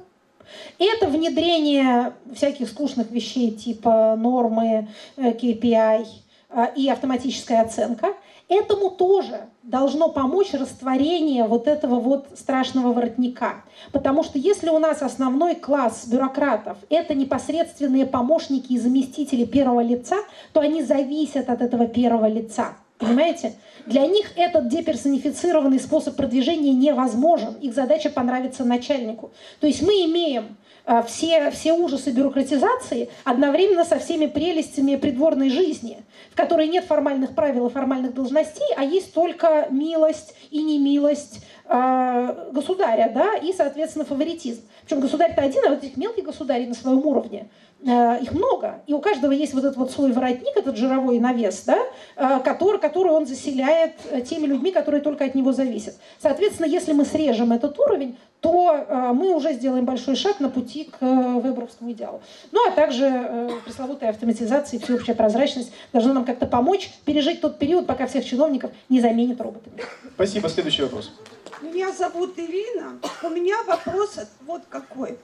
Это внедрение всяких скучных вещей типа нормы, KPI и автоматическая оценка. Этому тоже должно помочь растворение вот этого вот страшного воротника. Потому что если у нас основной класс бюрократов – это непосредственные помощники и заместители первого лица, то они зависят от этого первого лица. Понимаете? Для них этот деперсонифицированный способ продвижения невозможен. Их задача понравиться начальнику. То есть мы имеем все ужасы бюрократизации одновременно со всеми прелестями придворной жизни, в которой нет формальных правил и формальных должностей, а есть только милость и немилость государя, да, и, соответственно, фаворитизм. Причем государь-то один, а вот этих мелких государей на своем уровне их много. И у каждого есть вот этот вот свой воротник, этот жировой навес, да, который он заселяет теми людьми, которые только от него зависят. Соответственно, если мы срежем этот уровень, то мы уже сделаем большой шаг на пути к веберовскому идеалу. Ну, а также пресловутая автоматизация и всеобщая прозрачность должны нам как-то помочь пережить тот период, пока всех чиновников не заменят роботами. Спасибо. Следующий вопрос. Меня зовут Ирина. У меня вопрос вот какой.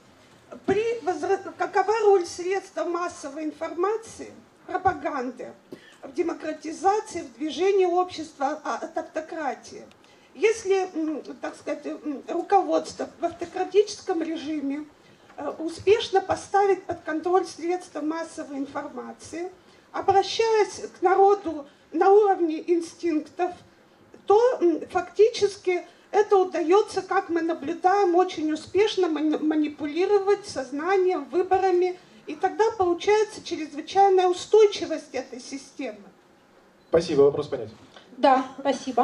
Какова роль средств массовой информации, пропаганды в демократизации, в движении общества от автократии? Если, так сказать, руководство в автократическом режиме успешно поставить под контроль средства массовой информации, обращаясь к народу на уровне инстинктов, то фактически это удается, как мы наблюдаем, очень успешно манипулировать сознанием, выборами, и тогда получается чрезвычайная устойчивость этой системы. Спасибо, вопрос понятен. Да, спасибо.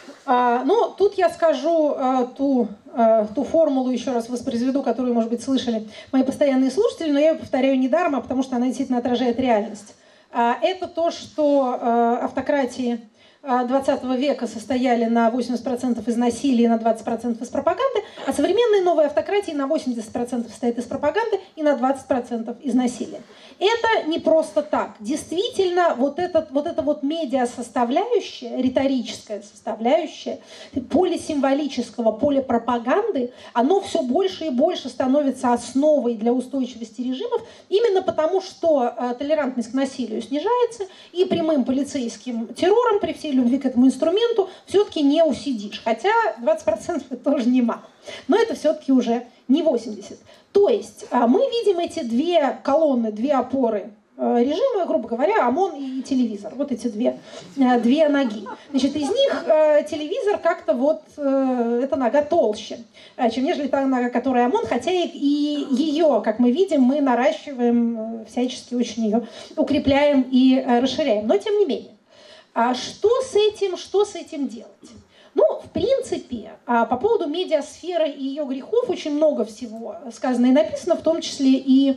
Ну, тут я скажу ту формулу, еще раз воспроизведу, которую, может быть, слышали мои постоянные слушатели, но я ее повторяю недаром, потому что она действительно отражает реальность. Это то, что автократии 20 века состояли на 80% из насилия и на 20% из пропаганды, а современные новые автократии на 80% состоят из пропаганды и на 20% из насилия. Это не просто так. Действительно, вот эта медиа-составляющая, риторическая составляющая, поле символического, поле пропаганды, оно все больше и больше становится основой для устойчивости режимов, именно потому, что толерантность к насилию снижается, и прямым полицейским террором при всей любви к этому инструменту все-таки не усидишь. Хотя 20% это тоже немало. Но это все-таки уже не 80%. То есть мы видим эти две колонны, две опоры режима, грубо говоря, ОМОН и телевизор. Вот эти две ноги. Значит, из них телевизор как-то вот, эта нога толще, чем нежели та нога, которая ОМОН, хотя и ее, как мы видим, мы наращиваем, всячески очень ее укрепляем и расширяем. Но тем не менее. А что с этим делать? Ну, в принципе, по поводу медиасферы и ее грехов очень много всего сказано и написано, в том числе и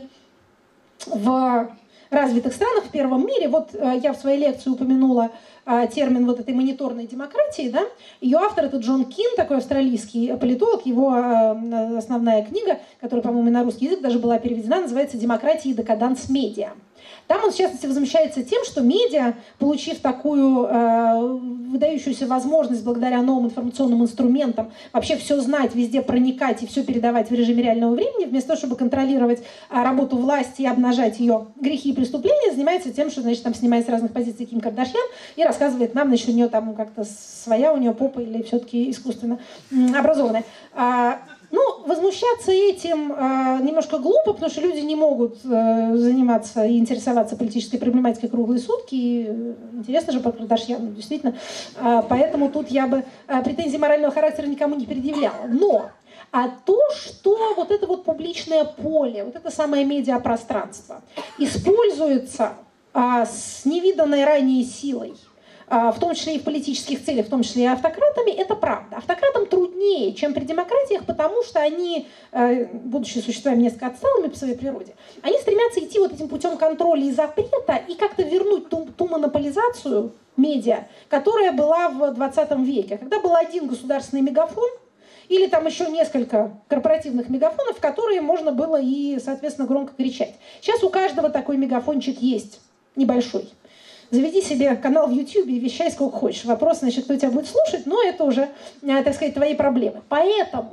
в развитых странах, в первом мире. Вот я в своей лекции упомянула термин вот этой мониторной демократии, да? Ее автор — это Джон Кин, такой австралийский политолог. Его основная книга, которая, по-моему, на русский язык даже была переведена, называется «Демократия и декаданс медиа». Там он, в частности, возмущается тем, что медиа, получив такую выдающуюся возможность благодаря новым информационным инструментам вообще все знать, везде проникать и все передавать в режиме реального времени, вместо того, чтобы контролировать работу власти и обнажать ее грехи и преступления, занимается тем, что, значит, там снимает с разных позиций Ким Кардашьян и рассказывает нам, значит, у нее там как-то своя у нее попа или все-таки искусственно образованная. Ну, возмущаться этим немножко глупо, потому что люди не могут заниматься и интересоваться политической проблематикой круглые сутки. И интересно же про Кардашьян, действительно. Поэтому тут я бы претензий морального характера никому не предъявляла. Но то, что вот это вот публичное поле, вот это самое медиапространство используется с невиданной ранее силой, в том числе и в политических целях, в том числе и автократами, это правда. Автократам труднее, чем при демократиях, потому что они, будучи существами несколько отсталыми по своей природе, они стремятся идти вот этим путем контроля и запрета и как-то вернуть ту монополизацию медиа, которая была в 20 веке, когда был один государственный мегафон, или там еще несколько корпоративных мегафонов, в которые можно было и, соответственно, громко кричать. Сейчас у каждого такой мегафончик есть, небольшой. Заведи себе канал в YouTube и вещай сколько хочешь. Вопрос, значит, кто тебя будет слушать, но это уже, так сказать, твои проблемы. Поэтому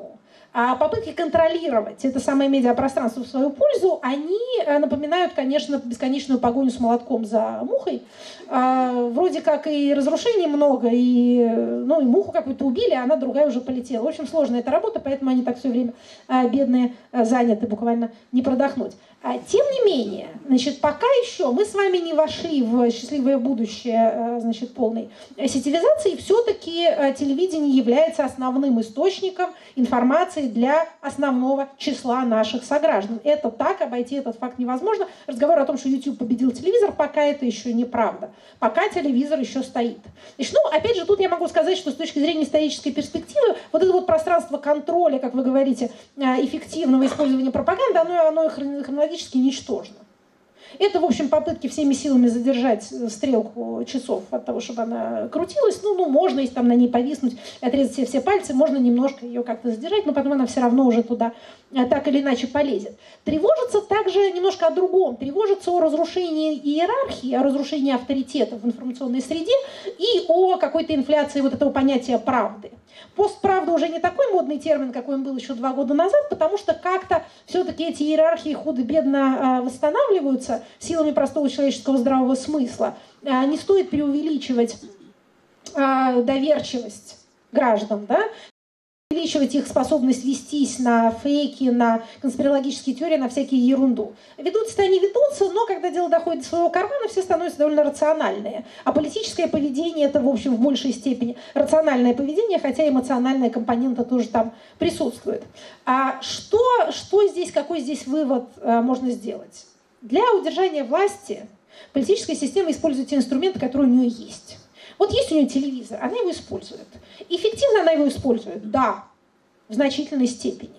А попытки контролировать это самое медиапространство в свою пользу, они напоминают, конечно, бесконечную погоню с молотком за мухой. Вроде как и разрушений много, и муху какую-то убили, а она другая уже полетела. В общем, сложная эта работа, поэтому они так все время бедные заняты, буквально не продохнуть. Тем не менее, значит, пока еще мы с вами не вошли в счастливое будущее, значит, полной сетевизации, все-таки телевидение является основным источником информации для основного числа наших сограждан. Это так, обойти этот факт невозможно. Разговор о том, что YouTube победил телевизор, пока это еще неправда. Пока телевизор еще стоит. Значит, опять же, тут я могу сказать, что с точки зрения исторической перспективы, вот это вот пространство контроля, как вы говорите, эффективного использования пропаганды, оно хронологически ничтожно. Это, в общем, попытки всеми силами задержать стрелку часов от того, чтобы она крутилась. Можно, если там на ней повиснуть, отрезать все пальцы, можно немножко ее как-то задержать, но потом она все равно уже туда так или иначе полезет. Тревожится также немножко о другом. Тревожится о разрушении иерархии, о разрушении авторитетов в информационной среде и о какой-то инфляции вот этого понятия правды. Постправда уже не такой модный термин, какой он был еще 2 года назад, потому что как-то все-таки эти иерархии худо-бедно восстанавливаются силами простого человеческого здравого смысла. Не стоит преувеличивать доверчивость граждан, да? Увеличивать их способность вестись на фейки, на конспирологические теории, на всякие ерунду. Ведутся-то они ведутся, но когда дело доходит до своего кармана, все становятся довольно рациональные. А политическое поведение – это, в общем, в большей степени рациональное поведение, хотя эмоциональная компонента тоже там присутствует. А что здесь, какой здесь вывод можно сделать? Для удержания власти политическая система использует те инструменты, которые у нее есть. Вот есть у нее телевизор, она его использует. Эффективно она его использует? Да, в значительной степени.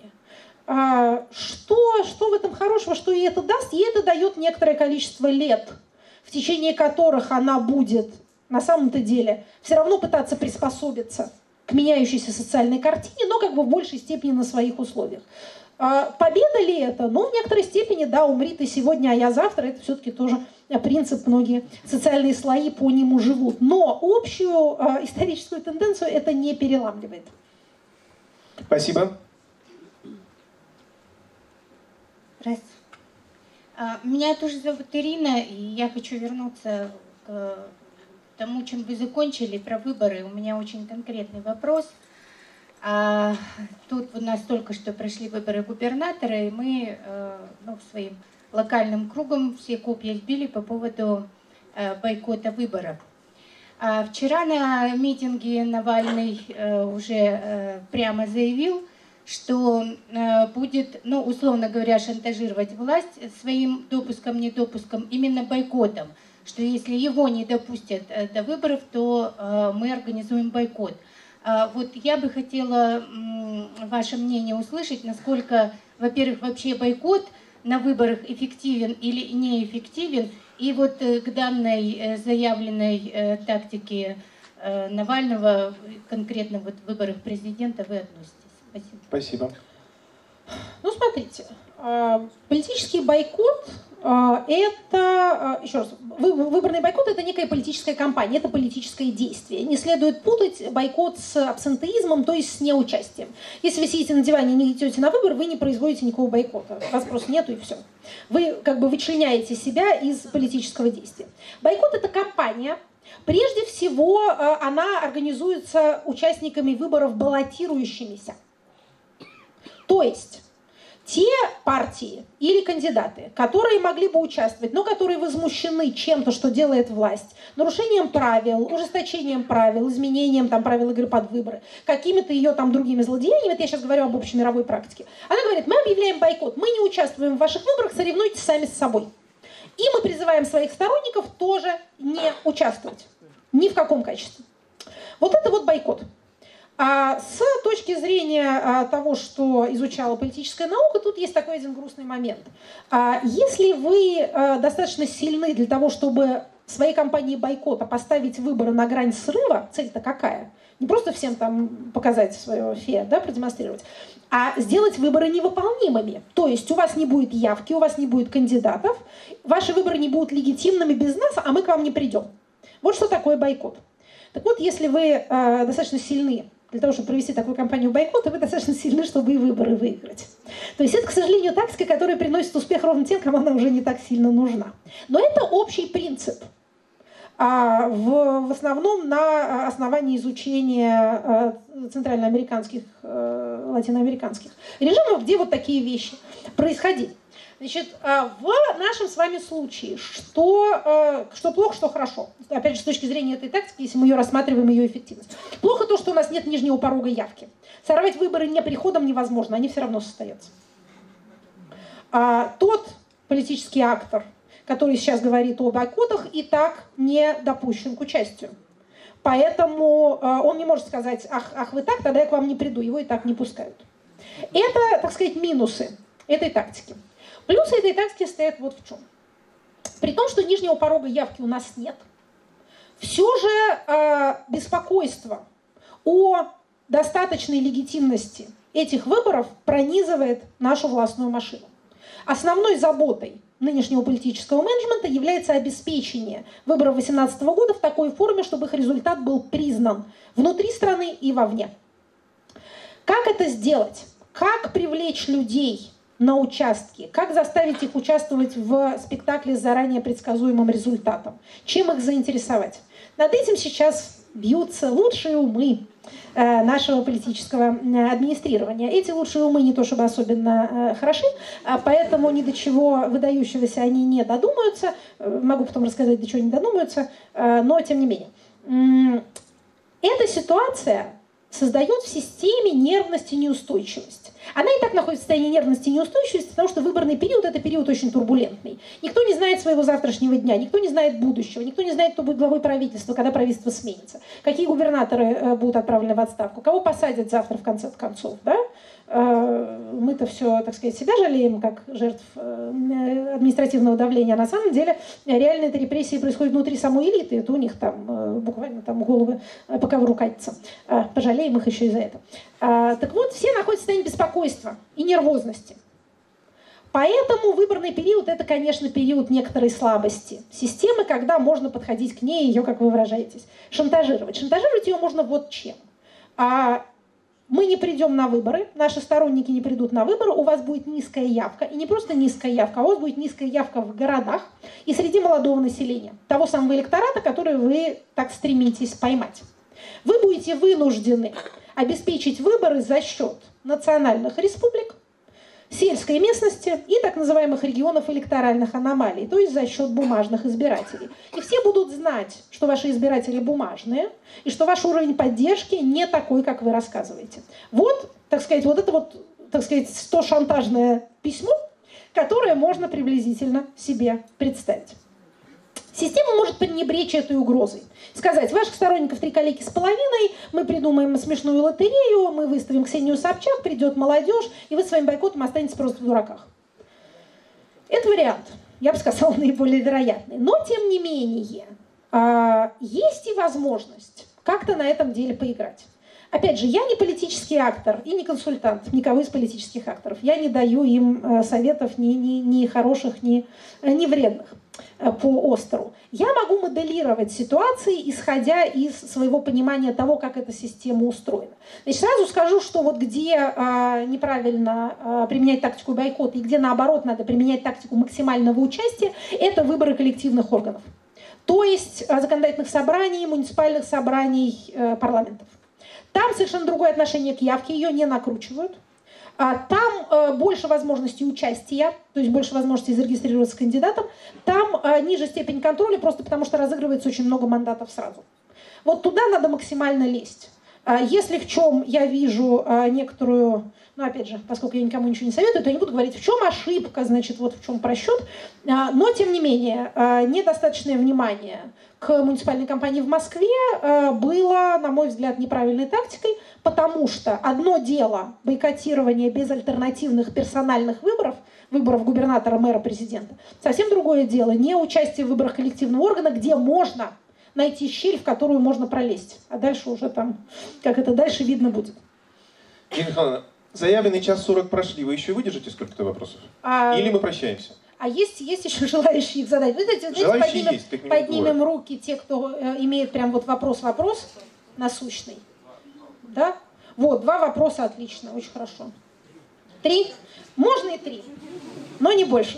Что в этом хорошего, что ей это даст? Ей это дает некоторое количество лет, в течение которых она будет на самом-то деле все равно пытаться приспособиться к меняющейся социальной картине, но как бы в большей степени на своих условиях. Победа ли это? Ну, в некоторой степени, да, умри ты сегодня, а я завтра. Это все-таки тоже принцип, многие социальные слои по нему живут. Но общую историческую тенденцию это не переламливает. Спасибо. Здравствуйте. Меня тоже зовут Ирина, и я хочу вернуться к тому, чем вы закончили, про выборы. У меня очень конкретный вопрос. Тут у нас только что прошли выборы губернатора, и мы своим локальным кругом все копья сбили по поводу бойкота выборов. Вчера на митинге Навальный уже прямо заявил, что будет, условно говоря, шантажировать власть своим допуском, недопуском, именно бойкотом, что если его не допустят до выборов, то мы организуем бойкот. Вот я бы хотела ваше мнение услышать, насколько, во-первых, вообще бойкот на выборах эффективен или неэффективен, и вот к данной заявленной тактике Навального, конкретно вот в выборах президента, вы относитесь? Спасибо. Спасибо. Ну, смотрите, политический бойкот это, еще раз, выборный бойкот это некая политическая кампания, это политическое действие. Не следует путать бойкот с абсентеизмом, то есть с неучастием. Если вы сидите на диване и не идете на выбор, вы не производите никакого бойкота. У вас просто нету и все. Вы как бы вычленяете себя из политического действия. Бойкот это кампания. Прежде всего, она организуется участниками выборов баллотирующимися. То есть те партии или кандидаты, которые могли бы участвовать, но которые возмущены чем-то, что делает власть, нарушением правил, ужесточением правил, изменением правил игры под выборы, какими-то ее другими злодеяниями, это я сейчас говорю об общемировой практике, она говорит, мы объявляем бойкот, мы не участвуем в ваших выборах, соревнуйтесь сами с собой. И мы призываем своих сторонников тоже не участвовать. Ни в каком качестве. Вот это вот бойкот. С точки зрения того, что изучала политическая наука, тут есть такой один грустный момент. Если вы достаточно сильны для того, чтобы в своей кампании бойкота поставить выборы на грань срыва, цель-то какая? Не просто всем показать свое фе, продемонстрировать, а сделать выборы невыполнимыми. То есть у вас не будет явки, у вас не будет кандидатов, ваши выборы не будут легитимными без нас, а мы к вам не придем. Вот что такое бойкот. Так вот, если вы достаточно сильны для того, чтобы провести такую кампанию бойкота, вы достаточно сильны, чтобы и выборы выиграть. То есть это, к сожалению, тактика, которая приносит успех ровно тем, кому она уже не так сильно нужна. Но это общий принцип. В основном на основании изучения центральноамериканских, латиноамериканских режимов, где вот такие вещи происходили. Значит, в нашем с вами случае, что плохо, что хорошо. Опять же, с точки зрения этой тактики, если мы ее рассматриваем, ее эффективность. Плохо то, что у нас нет нижнего порога явки. Сорвать выборы не приходом невозможно, они все равно состоятся. Тот политический актор, который сейчас говорит о бойкотах, и так не допущен к участию. Поэтому он не может сказать, ах, вы так, тогда я к вам не приду, его и так не пускают. Это, так сказать, минусы этой тактики. Плюсы этой тактики стоят вот в чем. При том, что нижнего порога явки у нас нет, все же беспокойство о достаточной легитимности этих выборов пронизывает нашу властную машину. Основной заботой нынешнего политического менеджмента является обеспечение выборов 2018 года в такой форме, чтобы их результат был признан внутри страны и вовне. Как это сделать? Как привлечь людей на участки? Как заставить их участвовать в спектакле с заранее предсказуемым результатом? Чем их заинтересовать? Над этим сейчас бьются лучшие умы нашего политического администрирования. Эти лучшие умы не то чтобы особенно хороши, поэтому ни до чего выдающегося они не додумаются. Могу потом рассказать, до чего не додумаются, но тем не менее. Эта ситуация создает в системе нервность и неустойчивость. Она и так находится в состоянии нервности и неустойчивости, потому что выборный период – это период очень турбулентный. Никто не знает своего завтрашнего дня, никто не знает будущего, никто не знает, кто будет главой правительства, когда правительство сменится, какие губернаторы будут отправлены в отставку, кого посадят завтра в конце концов. Да? Мы-то все, так сказать, себя жалеем, как жертв административного давления, а на самом деле реально эти репрессии происходят внутри самой элиты, это у них там буквально там головы по ковру катятся. Пожалеем их еще и за это. Так вот, все находятся в состоянии беспокойства и нервозности. Поэтому выборный период – это, конечно, период некоторой слабости системы, когда можно подходить к ней, ее, как вы выражаетесь, шантажировать. Шантажировать ее можно вот чем. Мы не придем на выборы, наши сторонники не придут на выборы, у вас будет низкая явка. И не просто низкая явка, а у вас будет низкая явка в городах и среди молодого населения, того самого электората, который вы так стремитесь поймать. Вы будете вынуждены обеспечить выборы за счет национальных республик, сельской местности и так называемых регионов электоральных аномалий, то есть за счет бумажных избирателей. И все будут знать, что ваши избиратели бумажные, и что ваш уровень поддержки не такой, как вы рассказываете. Вот, так сказать, вот это вот, так сказать, то шантажное письмо, которое можно приблизительно себе представить. Система может пренебречь этой угрозой. Сказать, ваших сторонников 3,5, мы придумаем смешную лотерею, мы выставим Ксению Собчак, придет молодежь, и вы своим бойкотом останетесь просто в дураках. Это вариант, я бы сказала, наиболее вероятный. Но, тем не менее, есть и возможность как-то на этом деле поиграть. Опять же, я не политический актор и не консультант никого из политических акторов. Я не даю им советов ни хороших, ни вредных по Остеру. Я могу моделировать ситуации, исходя из своего понимания того, как эта система устроена. Значит, сразу скажу, что вот где неправильно применять тактику бойкота и где, наоборот, надо применять тактику максимального участия, это выборы коллективных органов. То есть законодательных собраний, муниципальных собраний, парламентов. Там совершенно другое отношение к явке, ее не накручивают. Там больше возможностей участия, то есть больше возможностей зарегистрироваться кандидатом. Там ниже степень контроля, просто потому что разыгрывается очень много мандатов сразу. Вот туда надо максимально лезть. Если в чем я вижу некоторую, ну опять же, поскольку я никому ничего не советую, то я не буду говорить, в чем ошибка, значит, вот в чем просчет. Но, тем не менее, недостаточное внимание к муниципальной кампании в Москве было, на мой взгляд, неправильной тактикой, потому что одно дело бойкотирование безальтернативных персональных выборов, выборов губернатора, мэра, президента, совсем другое дело не участие в выборах коллективного органа, где можно найти щель, в которую можно пролезть. А дальше уже там, как это дальше видно будет. Елена Михайловна, заявленный час 40 прошли. Вы еще выдержите сколько-то вопросов? Или мы прощаемся? А есть еще желающие их задать? Вы знаете, поднимем руки те, кто имеет прям вот вопрос насущный. Да? Вот, 2 вопроса, отлично, очень хорошо. 3? Можно и 3, но не больше.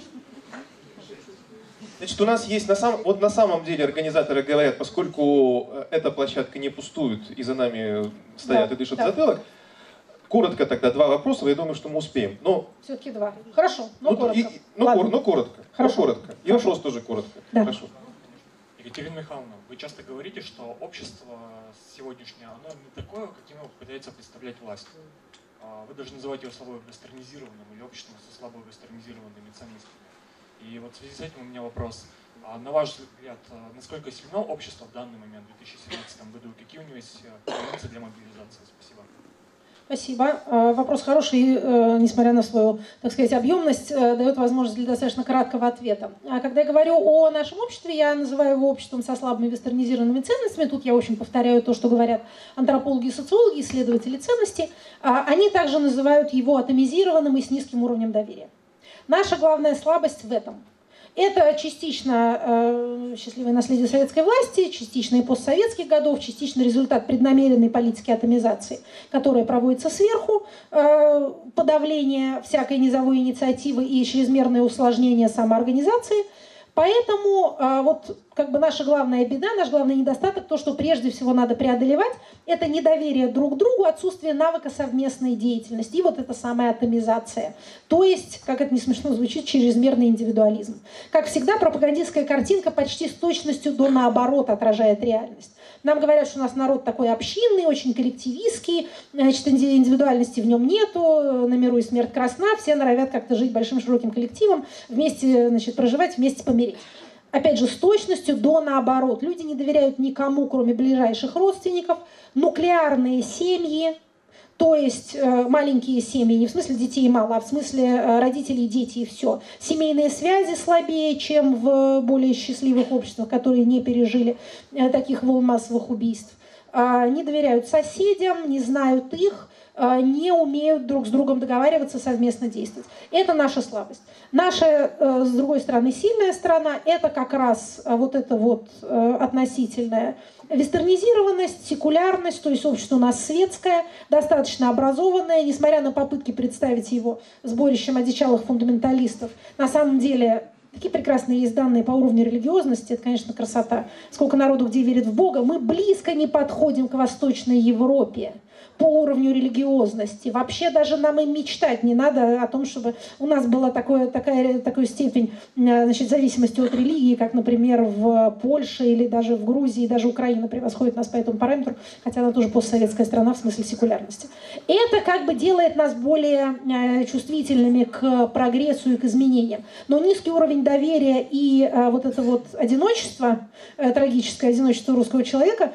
Значит, у нас есть, на самом деле организаторы говорят, поскольку эта площадка не пустует и за нами стоят и дышат в затылок, коротко тогда 2 вопроса, я думаю, что мы успеем. Но... Все-таки 2. Хорошо, но коротко. Коротко. Хорошо. Коротко. И вопрос тоже коротко. Да. Хорошо. Екатерина Михайловна, вы часто говорите, что общество сегодняшнее, оно не такое, каким его пытается представлять власть. Вы даже называете его слабо вестернизированным или обществом со слабо вестернизированными ценностями. И вот в связи с этим у меня вопрос. На ваш взгляд, насколько сильно общество в данный момент, в 2017 году, какие у него есть границы для мобилизации? Спасибо. Спасибо. Вопрос хороший, несмотря на свою, так сказать, объемность, дает возможность для достаточно краткого ответа. Когда я говорю о нашем обществе, я называю его обществом со слабыми вестернизированными ценностями. Тут я очень повторяю то, что говорят антропологи и социологи, исследователи ценностей. Они также называют его атомизированным и с низким уровнем доверия. Наша главная слабость в этом. Это частично счастливое наследие советской власти, частично и постсоветских годов, частично результат преднамеренной политики атомизации, которая проводится сверху, подавление всякой низовой инициативы и чрезмерное усложнение самоорганизации. Поэтому вот как бы наша главная беда, наш главный недостаток, то, что прежде всего надо преодолевать, это недоверие друг к другу, отсутствие навыка совместной деятельности и вот эта самая атомизация. То есть, как это не смешно звучит, чрезмерный индивидуализм. Как всегда, пропагандистская картинка почти с точностью до наоборот отражает реальность. Нам говорят, что у нас народ такой общинный, очень коллективистский, значит, индивидуальности в нем нету, на миру и смерть красна, все норовят как-то жить большим широким коллективом, вместе, значит, проживать, вместе помереть. Опять же, с точностью до наоборот. Люди не доверяют никому, кроме ближайших родственников. Нуклеарные семьи, то есть маленькие семьи, не в смысле детей мало, а в смысле родителей, дети и все. Семейные связи слабее, чем в более счастливых обществах, которые не пережили таких волн массовых убийств. Не доверяют соседям, не знают их, не умеют друг с другом договариваться, совместно действовать. Это наша слабость. Наша, с другой стороны, сильная сторона – это как раз вот эта вот относительная вестернизированность, секулярность, то есть общество у нас светское, достаточно образованное, несмотря на попытки представить его сборищем одичалых фундаменталистов. На самом деле, такие прекрасные есть данные по уровню религиозности, это, конечно, красота. Сколько народу где верит в Бога, мы близко не подходим к Восточной Европе по уровню религиозности. Вообще даже нам и мечтать не надо о том, чтобы у нас была такая степень, значит, зависимости от религии, как, например, в Польше или даже в Грузии, даже Украина превосходит нас по этому параметру, хотя она тоже постсоветская страна в смысле секулярности. Это как бы делает нас более чувствительными к прогрессу и к изменениям. Но низкий уровень доверия и вот это вот одиночество, трагическое одиночество русского человека,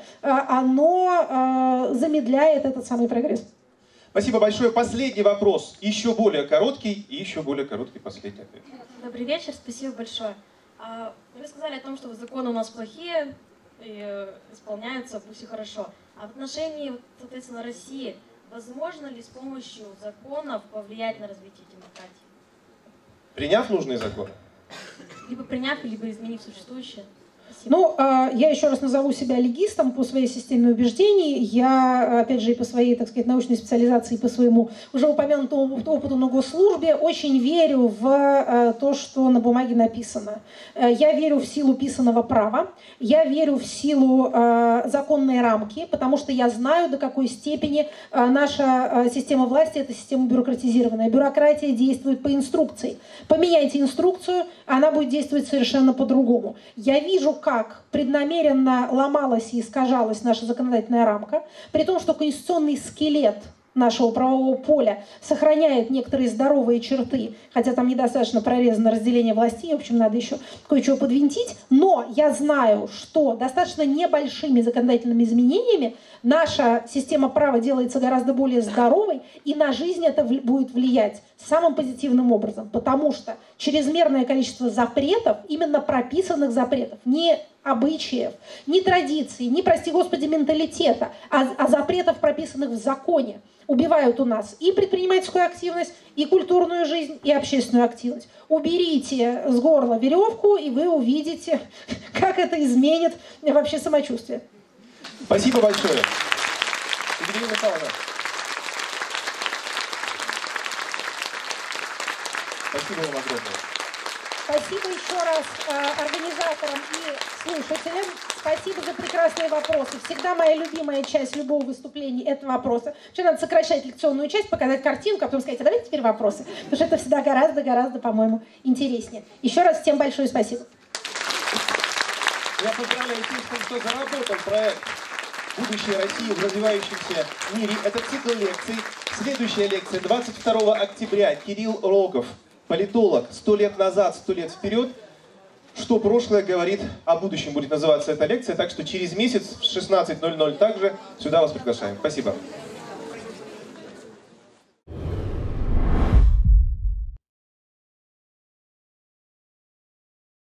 оно замедляет этот самый прогресс. Спасибо большое. Последний вопрос. Еще более короткий и еще более короткий последний ответ. Добрый вечер, спасибо большое. Вы сказали о том, что законы у нас плохие, и исполняются, пусть и хорошо. А в отношении, соответственно, России, возможно ли с помощью законов повлиять на развитие демократии? Приняв нужные законы? Либо приняв, либо изменив существующее. Ну, я еще раз назову себя легистом по своей системе убеждений. Я, опять же, и по своей, так сказать, научной специализации, и по своему уже упомянутому опыту на госслужбе очень верю в то, что на бумаге написано. Я верю в силу писаного права, я верю в силу законной рамки, потому что я знаю, до какой степени наша система власти – это система бюрократизированная. Бюрократия действует по инструкции. Поменяйте инструкцию, она будет действовать совершенно по-другому. Я вижу, как преднамеренно ломалась и искажалась наша законодательная рамка, при том, что конституционный скелет нашего правового поля сохраняет некоторые здоровые черты, хотя там недостаточно прорезано разделение властей, в общем, надо еще кое-что подвинтить, но я знаю, что достаточно небольшими законодательными изменениями наша система права делается гораздо более здоровой, и на жизнь это будет влиять самым позитивным образом, потому что чрезмерное количество запретов, именно прописанных запретов, не обычаев, не традиций, не, прости господи, менталитета, а запретов, прописанных в законе, убивают у нас и предпринимательскую активность, и культурную жизнь, и общественную активность. Уберите с горла веревку, и вы увидите, как это изменит вообще самочувствие. Спасибо большое. Екатерина Михайловна. Спасибо вам огромное. Спасибо еще раз организаторам и слушателям. Спасибо за прекрасные вопросы. Всегда моя любимая часть любого выступления – это вопросы. Вообще надо сокращать лекционную часть, показать картинку, а потом сказать, а давайте теперь вопросы. Потому что это всегда гораздо, по-моему, интереснее. Еще раз всем большое спасибо. Я поздравляю тех, кто заработал проект «Будущее России в развивающемся мире». Это цикл лекций. Следующая лекция 22 октября. Кирилл Рогов, политолог. 100 лет назад, 100 лет вперед. Что прошлое говорит о будущем, будет называться эта лекция. Так что через месяц в 16:00 также сюда вас приглашаем. Спасибо.